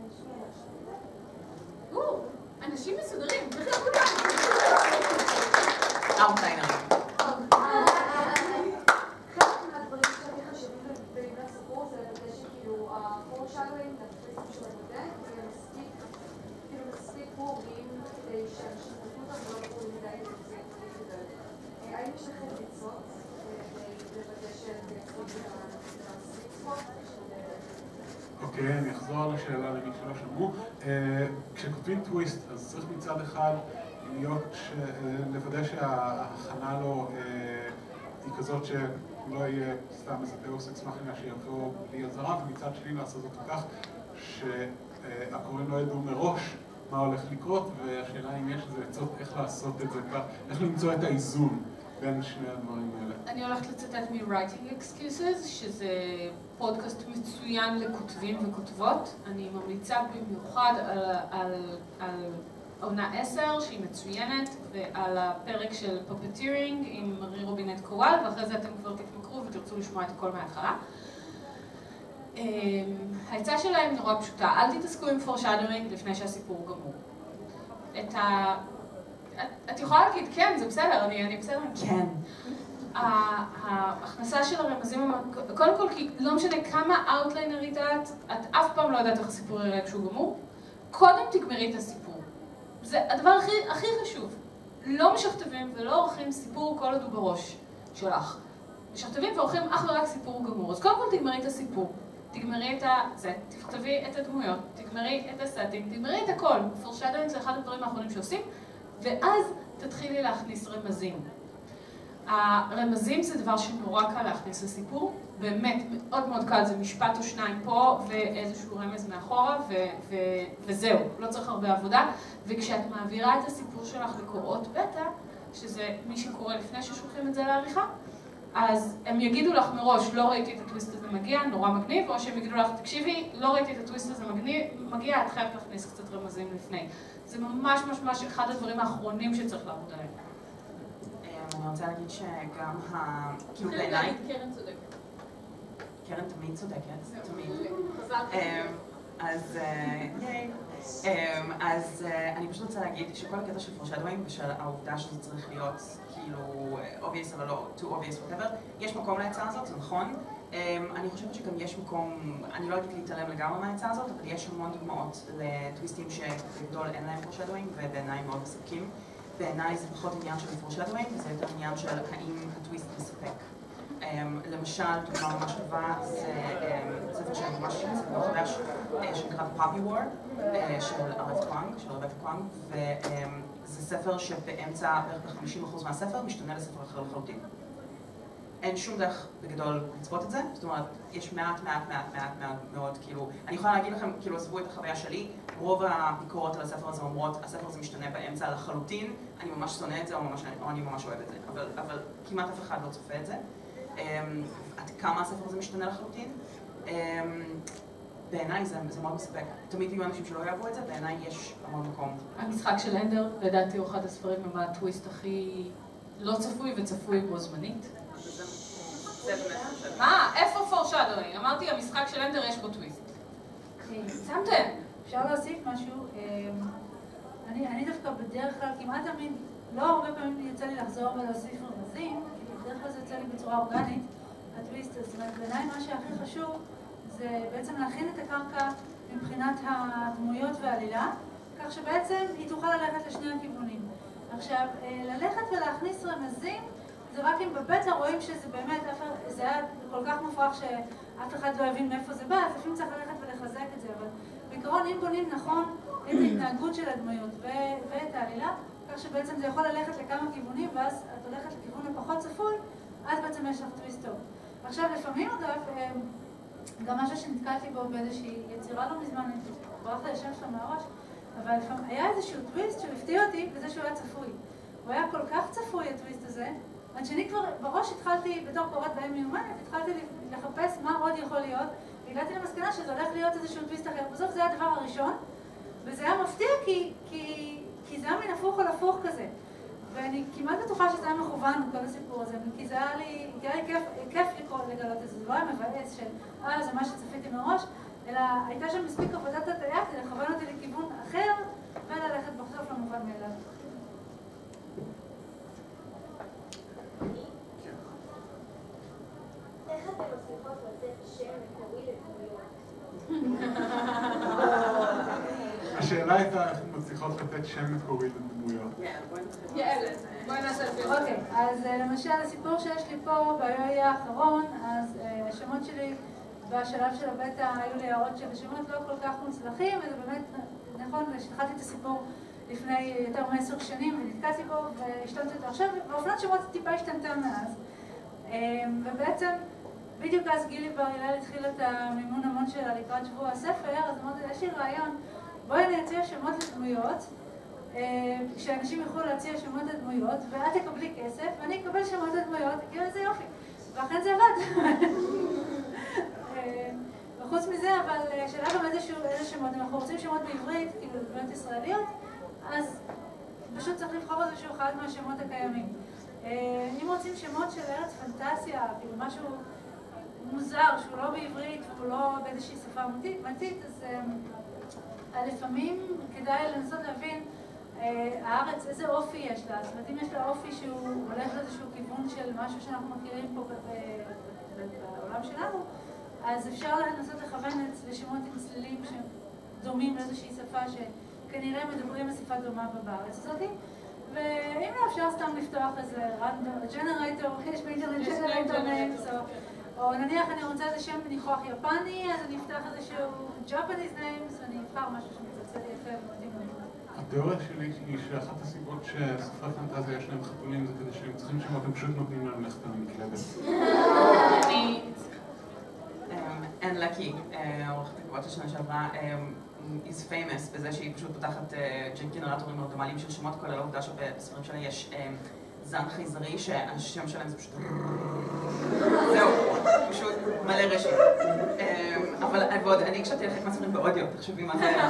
אנשים מסודרים, צריך לראות אותם. אאוטליינרים. חלק מהדברים שאני חושבים בגלל הסיפור זה לזה שכאילו הפורשאדוינג, הפריסים של המודל, זה מספיק ברורים כדי שאנשים ידעו אותם ולא ברורים מדי לזה. האם יש לכם עצות לוודא שהן עצות של הסיקספורט? אוקיי, אני אחזור על השאלה למי שלא שמעו. כשכותבים טוויסט, אז צריך מצד אחד לוודא שההכנה לו היא כזאת שלא יהיה סתם איזה דאוס אקס מכינה שיבוא בלי עזרה, ומצד שני לעשות אותו כך שהקוראים לא ידעו מראש מה הולך לקרות, והשאלה אם יש איזה עצות איך לעשות את זה, איך למצוא את האיזון בין שני הדברים האלה. אני הולכת לצטט מ-Writing Excuses, שזה פודקאסט מצוין לכותבים וכותבות. אני ממליצה במיוחד על עונה 10, שהיא מצוינת, ועל הפרק של Puppeteering עם מרי רובינט קואל, ואחרי זה אתם כבר תתמכרו ותרצו לשמוע את הכל מההתחלה. ההצעה שלהם נורא פשוטה, אל תתעסקו עם foreshadowing לפני שהסיפור גמור. את יכולה להגיד, כן, זה בסדר, אני בסדר. כן. ההכנסה של הרמזים, קודם כל, כי לא משנה כמה אאוטליינרית את אף פעם לא יודעת איך הסיפור יראה כשהוא גמור, קודם תגמרי את הסיפור. זה הדבר הכי חשוב. לא משכתבים ולא עורכים סיפור כל עוד הוא בראש שלך. משכתבים ועורכים אך ורק סיפור גמור. אז קודם כל תגמרי את הסיפור. תגמרי את זה, תכתבי את הדמויות, תגמרי את הסטינג, תגמרי את הכל. foreshadowing זה אחד הדברים האחרונים שעושים, ואז תתחילי להכניס רמזים. הרמזים זה דבר שנורא קל להכניס לסיפור, באמת מאוד מאוד קל, זה משפט או שניים פה ואיזשהו רמז מאחורה וזהו, לא צריך הרבה עבודה. וכשאת מעבירה את הסיפור שלך לקוראות בטא, שזה מי שקורא לפני ששולחים את זה לעריכה, אז הם יגידו לך מראש, לא ראיתי את הטוויסט הזה מגיע, נורא מגניב, או שהם יגידו לך, תקשיבי, לא ראיתי את הטוויסט הזה מגיע, את חייבת להכניס קצת רמזים לפני. זה ממש ממש אחד הדברים האחרונים שצריך לעבוד עליהם. אני רוצה להגיד שגם כאילו בעיניי... קרן צודקת. קרן תמיד צודקת, תמיד. אז אני פשוט רוצה להגיד שכל הקטע של פורשדווינג ושל העובדה שזה צריך להיות כאילו obvious אבל לא too obvious whatever, יש מקום להצעה הזאת, זה נכון. אני חושבת שגם יש מקום, אני לא אגיד להתעלם לגמרי מההצעה הזאת, אבל יש המון דוגמאות לטוויסטים שבגדול אין להם פורשדווינג ובעיניי מאוד מספקים. בעיניי זה פחות עניין של פורשדווינג וזה יותר עניין של האם הטוויסט מספק. למשל, דוגמה ממש טובה, זה ספר שאני ממש ספר חדש שנקרא Poppy War של רבקה קוואנג, וזה ספר שבאמצע בערך ב-50% מהספר משתנה לספר אחר לחלוטין. אין שום דרך בגדול לצפות את זה, זאת אומרת, יש מעט מאוד, כאילו, אני יכולה להגיד לכם, כאילו, עזבו את החוויה שלי, רוב הביקורות על הספר הזה אומרות, הספר הזה משתנה באמצע לחלוטין, אני ממש שונא את זה או אני ממש אוהב את זה, אבל כמעט אף אחד לא צופה את זה. עד כמה הספר הזה משתנה לחלוטין? בעיניי זה מאוד מספק. תמיד יהיו אנשים שלא יאהבו את זה, בעיניי יש המון מקום. המשחק של הנדר, לדעתי הוא אחד הספרים עם הטוויסט הכי לא צפוי וצפוי בו זמנית. מה? איפה פורשדווינג? אמרתי, המשחק של הנדר יש בו טוויסט. שמתם? אפשר להוסיף משהו? אני דווקא בדרך כלל כמעט תמיד, לא הרבה פעמים יצא לי לחזור ולהוסיף רמזים, בדרך כלל זה יוצא לי בצורה אורגנית, הטוויסט. זאת אומרת, בעיניי מה שהכי חשוב זה בעצם להכין את הקרקע מבחינת הדמויות והעלילה, כך שבעצם היא תוכל ללכת לשני הכיוונים. עכשיו, ללכת ולהכניס רמזים, זה רק אם בבטא רואים שזה באמת, זה היה כל כך מופרך שאף אחד לא הבין מאיפה זה בא, אז לפעמים צריך ללכת ולחזק את זה, אבל בעיקרון אם בונים נכון את ההתנהגות של הדמויות ואת העלילה, כך שבעצם זה יכול ללכת לכמה כיוונים, ואז את הולכת לכיוון הפחות צפוי, אז בעצם יש לך טוויסט טוב. עכשיו, לפעמים אגב, גם משהו שנתקלתי בו באיזושהי יצירה לא מזמן, ברח לי השם שלו מהראש, אבל לפעמים היה איזשהו טוויסט שהפתיע אותי בזה שהוא היה צפוי. הוא היה כל כך צפוי הטוויסט הזה, עד שאני כבר בראש התחלתי, בתור קוראת בהם מיומנת, התחלתי לחפש מה עוד יכול להיות, והגעתי למסקנה שזה הולך להיות איזשהו טוויסט אחר. בסוף זה היה הדבר הראשון, וזה היה מפתיע כי זה היה מן הפוך על הפוך כזה. ואני כמעט בטוחה שזה היה מכוון כל הסיפור הזה, כי זה היה לי כיף לגלות את זה. זה לא היה מבאס של, זה מה שצפיתי מראש, אלא הייתה שם מספיק עבודת הטעיה כדי לכוון אותי לכיוון אחר, וללכת בסוף למובן מאליו. איך אתם מצליחות לתת שם מקורי לדמויות? השאלה הייתה איך אתם מצליחות לתת שם מקורי לדמויות. בואי נעשה את זה. אוקיי, אז למשל הסיפור שיש לי פה ביואי האחרון, אז השמות שלי בשלב של הבטא היו לי הערות של השמות לא כל כך מוצלחים, וזה באמת נכון, שהתחלתי את הסיפור לפני יותר מ10 שנים ונתקעתי בו והשתנתי אותו עכשיו, ואופנת שמות טיפה השתנתה מאז. ובעצם בדיוק אז גילי בר הלל התחיל את המימון המון שלה לקראת שבוע הספר, אז אמרתי, יש לי רעיון, בואי אני אציע שמות לדמויות, שאנשים יוכלו להציע שמות לדמויות, ואת תקבלי כסף, ואני אקבל שמות לדמויות, כאילו איזה יופי. ואכן זה עבד. וחוץ מזה, אבל שאלה גם איזה שמות, אם אנחנו רוצים שמות בעברית, כאילו דמויות ישראליות, אז פשוט צריך לבחור איזשהו אחד מהשמות הקיימים. אם רוצים שמות של ארץ פנטסיה, כאילו משהו מוזר, שהוא לא בעברית והוא לא באיזושהי שפה מתית, אז לפעמים כדאי לנסות להבין הארץ, איזה אופי יש לה. זאת אומרת, אם יש לה אופי שהוא הולך לאיזשהו כיוון של משהו שאנחנו מכירים פה בעולם שלנו, אז אפשר לנסות לכוון לשמות עם צלילים שדומים לאיזושהי שפה שכנראה מדברים בשפה דומה בארץ הזאת. ואם לא, אפשר סתם לפתוח איזה ג'נרייטור, יש באינטרנט ג'נרייטור ניימס, או נניח אני רוצה איזה שם ניחוח יפני, אז אני אפתח איזשהו Japanese names ואני אבחר משהו שמצלצל לי יפה ומתאים לנו. התיאוריה שלי היא שאחת הסיבות שספרי פנטזיה יש להם חתולים זה כדי שהם צריכים שמות, הם פשוט נותנים להם ללכת על המקלדת. אן לקי, עורכת הקבועות השנה שעברה, is famous בזה שהיא פשוט פותחת ג'נרטורים רנדומליים של שמות, כולל העובדה שבספרים שלה יש זן חייזרי שהשם שלהם זה פשוט זהו, פשוט מלא רשת. אבל ועוד אני הקשבתי לחלק מהספרים באודיו, תחשבי מה זה.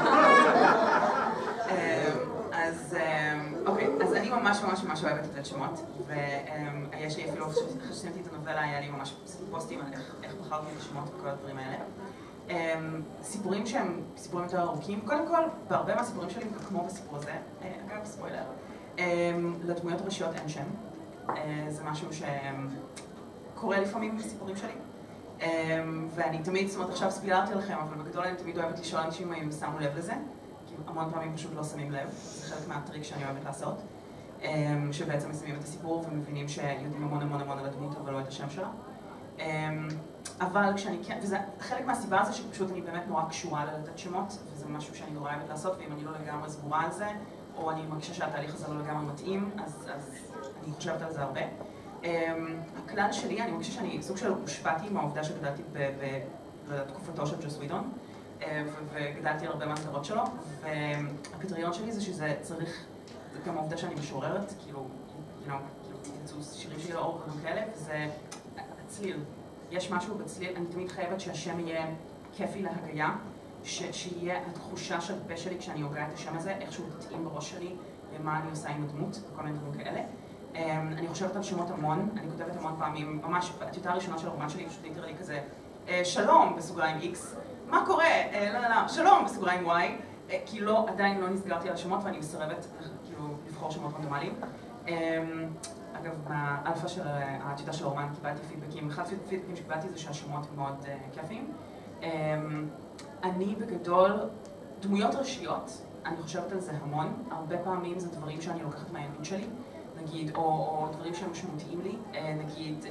אז אוקיי, אז אני ממש אוהבת לתת שמות, ויש לי אפילו, כשסיימתי את הנובלה, היה לי ממש פוסטים על איך בחרתי את השמות וכל הדברים האלה. סיפורים שהם סיפורים יותר ארוכים, קודם כל, בהרבה מהסיפורים שלי, כמו בסיפור הזה, אגב, ספוילר, לדמויות הראשיות אין שם. זה משהו שקורה לפעמים בסיפורים שלי. ואני תמיד, זאת אומרת, עכשיו ספילרתי לכם, אבל בגדול אני תמיד אוהבת לשאול אנשים אם שמו לב לזה. כי המון פעמים פשוט לא שמים לב, זה חלק מהטריק שאני אוהבת לעשות. שבעצם מסיימים את הסיפור ומבינים שיודעים המון על הדמות, אבל לא את השם שלה. אבל כשאני כן, וזה חלק מהסיבה הזה שפשוט אני באמת נורא קשורה ללתת שמות, וזה משהו שאני נורא אוהבת לעשות, ואם אני לא לגמרי סגורה על זה, או אני מרגישה שהתהליך הזה לא לגמרי מתאים, אז אני חושבת על זה הרבה. הכלל שלי, אני מרגישה שאני סוג של הושפעתי עם העובדה שגדלתי בתקופתו של ג'וס ווידון, וגדלתי על הרבה מהסדרות שלו, והקריטריון שלי זה שזה צריך, זה גם העובדה שאני משוררת, כאילו, יצאו שירים שלי לאור ודברים כאלה, וזה הצליל. יש משהו בצליל, אני תמיד חייבת שהשם יהיה כיפי להגייה, שיהיה התחושה של הפה שלי כשאני הוגה את השם הזה, איכשהו תתאים בראש שלי, ומה אני עושה עם הדמות, וכל מיני דברים כאלה. אני חושבת על שמות המון, אני כותבת המון פעמים, ממש, הטיוטה הראשונה של הרומן שלי, פשוט ליטרלי כזה, שלום, בסוגריים X, מה קורה? שלום, בסוגריים Y, כי עדיין לא נסגרתי על השמות ואני מסרבת, כאילו, לבחור שמות רנדומליים. אגב, באלפא של הטיוטה של הרומן קיבלתי פידבקים, אחד הפידבקים שקיבלתי זה שהשמות מאוד כיפים. אני בגדול, דמויות ראשיות, אני חושבת על זה המון, הרבה פעמים זה דברים שאני לוקחת מהילדות שלי, נגיד, או דברים שהם משמעותיים לי, נגיד,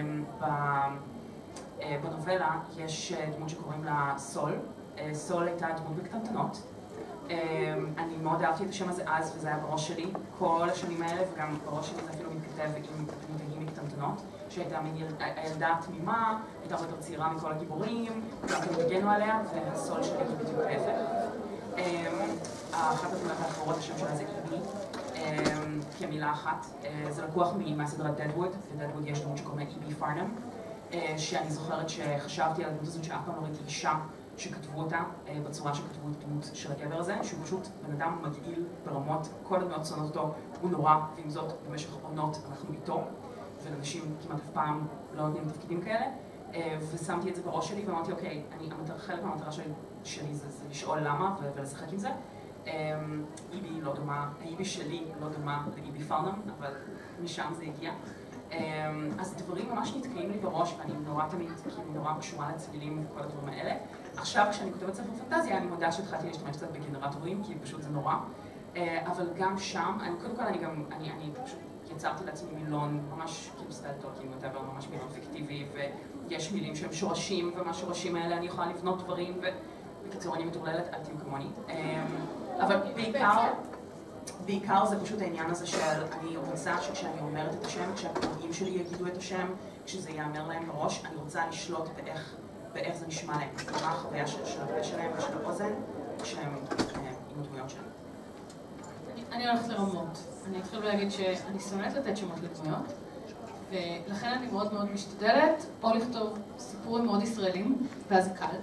בנובלה יש דמות שקוראים לה סול, סול הייתה דמות בקטנטנות, אני מאוד אהבתי את השם הזה אז וזה היה בראש שלי כל השנים האלה וגם בראש שלי זה אפילו מתכתב עם דמות מקטנטנות שהייתה הילדה התמימה, הייתה הרבה יותר צעירה מכל הגיבורים, גם הם הגנו עליה והסול שלי הוא בדיוק ההפך. אחת הדמות האחרות השם שלה זה איבי, כמילה אחת, זה לקוח מהסדרת דדווד, בדדווד יש דמות שקוראים לה איבי פארנם, שאני זוכרת שחשבתי על הדמות הזאת שאף פעם לא ראיתי אישה שכתבו אותה בצורה שכתבו את הדמות של הגבר הזה, שהוא פשוט בן אדם מגעיל ברמות, כל הדמות שונאות אותו, הוא נורא, ועם זאת במשך עונות אנחנו איתו, ולנשים כמעט אף פעם לא נותנים תפקידים כאלה, ושמתי את זה בראש שלי ואמרתי, אוקיי, חלק מהמטרה שלי זה לשאול למה ולשחק עם זה. איבי לא דומה, האיבי שלי לא דומה לאיבי פארנם, אבל משם זה הגיע. אז דברים ממש נתקעים לי בראש ואני נורא תמיד, כאילו נורא קשורה לצלילים וכל הדברים האלה. עכשיו כשאני כותבת ספר פנטזיה אני מודה שהתחלתי להשתמש קצת בגנרטורים כי פשוט זה נורא. אבל גם שם, קודם כל אני פשוט יצרתי לעצמי מילון ממש כאילו סטייל טולקין, ממש מילון פיקטיבי ויש מילים שהם שורשים ומהשורשים האלה אני יכולה לבנות דברים ובקיצור אני מטורללת, אל תהיו כמוני. אבל בעיקר זה פשוט העניין הזה של אני רוצה שכשאני אומרת את השם, כשהקוראים שלי יגידו את השם, כשזה יאמר להם בראש, אני רוצה לשלוט באיך זה נשמע להם, מה החוויה של הפה שלהם ושל האוזן, כשהם עם הדמויות שלהם. אני הולכת לרמות. אני אתחיל להגיד שאני שונאת לתת שמות לדמויות, ולכן אני מאוד מאוד משתדלת או לכתוב סיפורים מאוד ישראלים, ואז זה קל,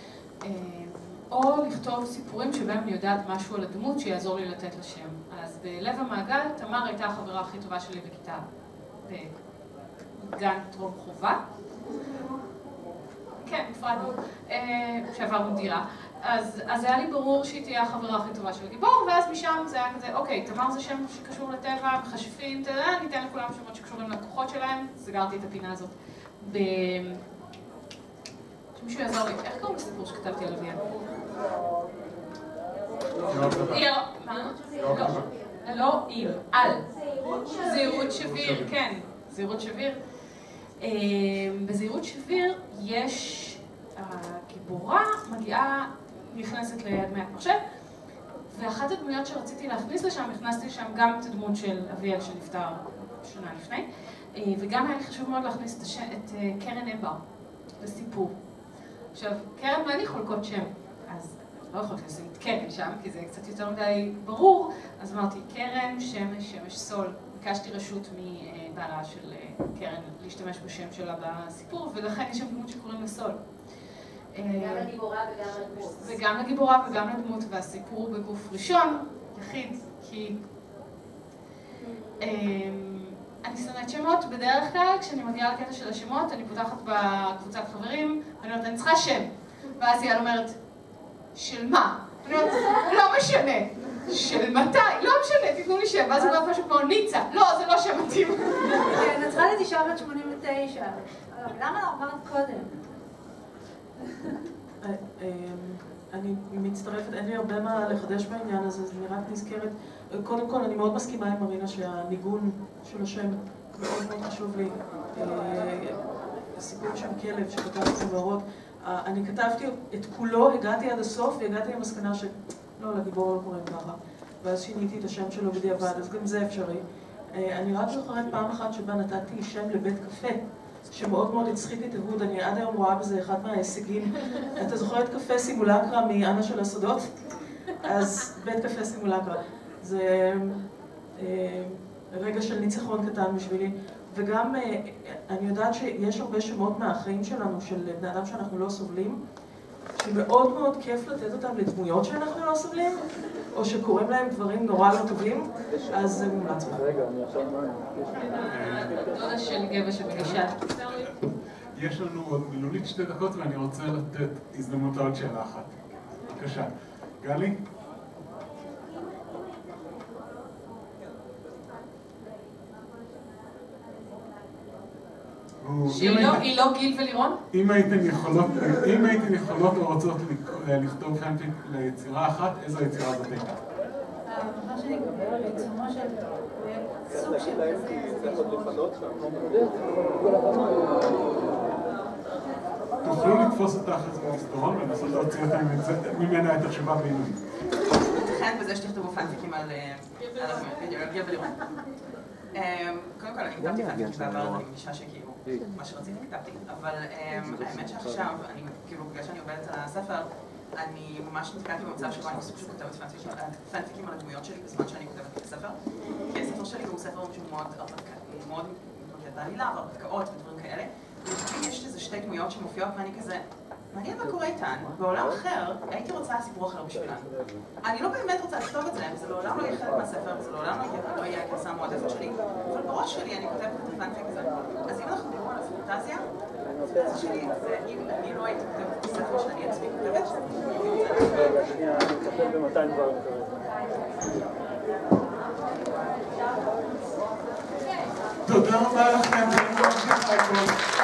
או לכתוב סיפורים שבהם אני יודעת משהו על הדמות שיעזור לי לתת לשם. אז בלב המעגל, תמר הייתה החברה הכי טובה שלי בכיתה בגן טרום חובה. כן, נפרדנו, שעברנו דירה. אז היה לי ברור שהיא תהיה החברה הכי טובה של הגיבור, ואז משם זה היה כזה, אוקיי, תמר זה שם שקשור לטבע, מכשפים, ניתן לכולם שמות שקשורים לכוחות שלהם, סגרתי את הפינה הזאת. שמישהו יעזור לי, איך קוראים לסיפור שכתבתי על אביאן? מה? לא, עיר, על. זהירות שביר, כן, זהירות שביר. בזהירות שביר יש, הגיבורה מגיעה, נכנסת ליד מחשב, ואחת הדמויות שרציתי להכניס לשם, הכנסתי לשם גם את הדמות של אביאל שנפטר שנה לפני, וגם היה לי חשוב מאוד להכניס את קרן אמבר לסיפור. עכשיו, קרן ואני חולקות שם, אז לא יכולתי לשים את קרן שם, כי זה קצת יותר מדי ברור, אז אמרתי, קרן, שמש, שמש, סול. ביקשתי רשות מבעלה של קרן להשתמש בשם שלה בסיפור, ולכן יש שם דמות שקוראים לה סול. גם לגיבורה וגם לדמות. וגם לגיבורה וגם לדמות, והסיפור בגוף ראשון, יחיד, כי... אני שונאת שמות, בדרך כלל כשאני מגיעה לקטע של השמות, אני פותחת בקבוצת חברים, ואני אומרת, אני צריכה שם. ואז היא אומרת, של מה? אני אומרת, לא משנה. של מתי? לא משנה, תתנו לי שם. ואז הוא אומרת משהו כמו ניצה. לא, זה לא שם מתאים. נצרת אישה בת 89. למה לא אמרת קודם? אני מצטרפת, אין לי הרבה מה לחדש בעניין הזה, אז אני רק נזכרת. קודם כל, אני מאוד מסכימה עם מרינה שהניגון של השם מאוד מאוד חשוב לי. סיפור שם כלב שכתבתי במאורות. אני כתבתי את כולו, הגעתי עד הסוף והגעתי למסקנה שלא, לגיבור לא קוראים ככה. ואז שיניתי את השם שלו בדיעבד, אז גם זה אפשרי. אני רק זוכרת פעם אחת שבה נתתי שם לבית קפה, שמאוד מאוד הצחיק את אהוד, אני עד היום רואה בזה אחד מההישגים. אתה זוכר את קפה סימולקרה מאנה של הסודות? אז בית קפה סימולקרה. זה רגע של ניצחון קטן בשבילי. וגם אני יודעת שיש הרבה שמות מהחיים שלנו, של בני אדם שאנחנו לא סובלים, שמאוד מאוד כיף לתת אותם לדמויות שאנחנו לא סובלים, או שקוראים להם דברים נורא לא טובים, אז זה מומלץ. רגע, אני עכשיו דודה של גבע שבגישה. יש לנו עוד מילולית 2 דקות ואני רוצה לתת הזדמנות לעוד שאלה אחת. בבקשה. גלי? היא לא גיל ולירון? אם הייתן יכולות או רוצות לכתוב פנפיק ליצירה אחת, איזו יצירה זאת הייתה? מה שאני בעיצומו של סוג של כזה. תוכלו לתפוס אותך איזה מסתורון ולנסות להוציא ממנה את התשובה בעינוי. ייתכן בזה שתכתבו פנפיקים על גיל ולירון. קודם כל, אני כתבתי פנפיקים בעבר, אני מרגישה שכאילו מה שרציתי כתבתי, אבל האמת שעכשיו, כאילו בגלל שאני עובדת על הספר, אני ממש נתקעתי במצב שבו אני סוג של כותבת פנפיקים על הדמויות שלי בזמן שאני כותבת את הספר, כי הספר שלי הוא ספר שהוא מאוד מתמקד בעלילה והרפתקאות ודברים כאלה, ולפעמים יש איזה 2 דמויות שמופיעות ואני כזה, מעניין מה קורה איתן, בעולם אחר הייתי רוצה סיפור אחר בשבילן. אני לא באמת רוצה לכתוב את זה, וזה לעולם לא יהיה חלק מהספר, וזה לעולם לא יהיה הגרסה המועדפת שלי, אבל בראש שלי אני כותבת את הפנפיק הזה. אז אם אנחנו מדברים על הפנטזיה, הפנטזיה שלי זה אם אני לא הייתי כותבת את הספר שאני עצמי כותבת, תודה רבה לכם, זה ממש יפה.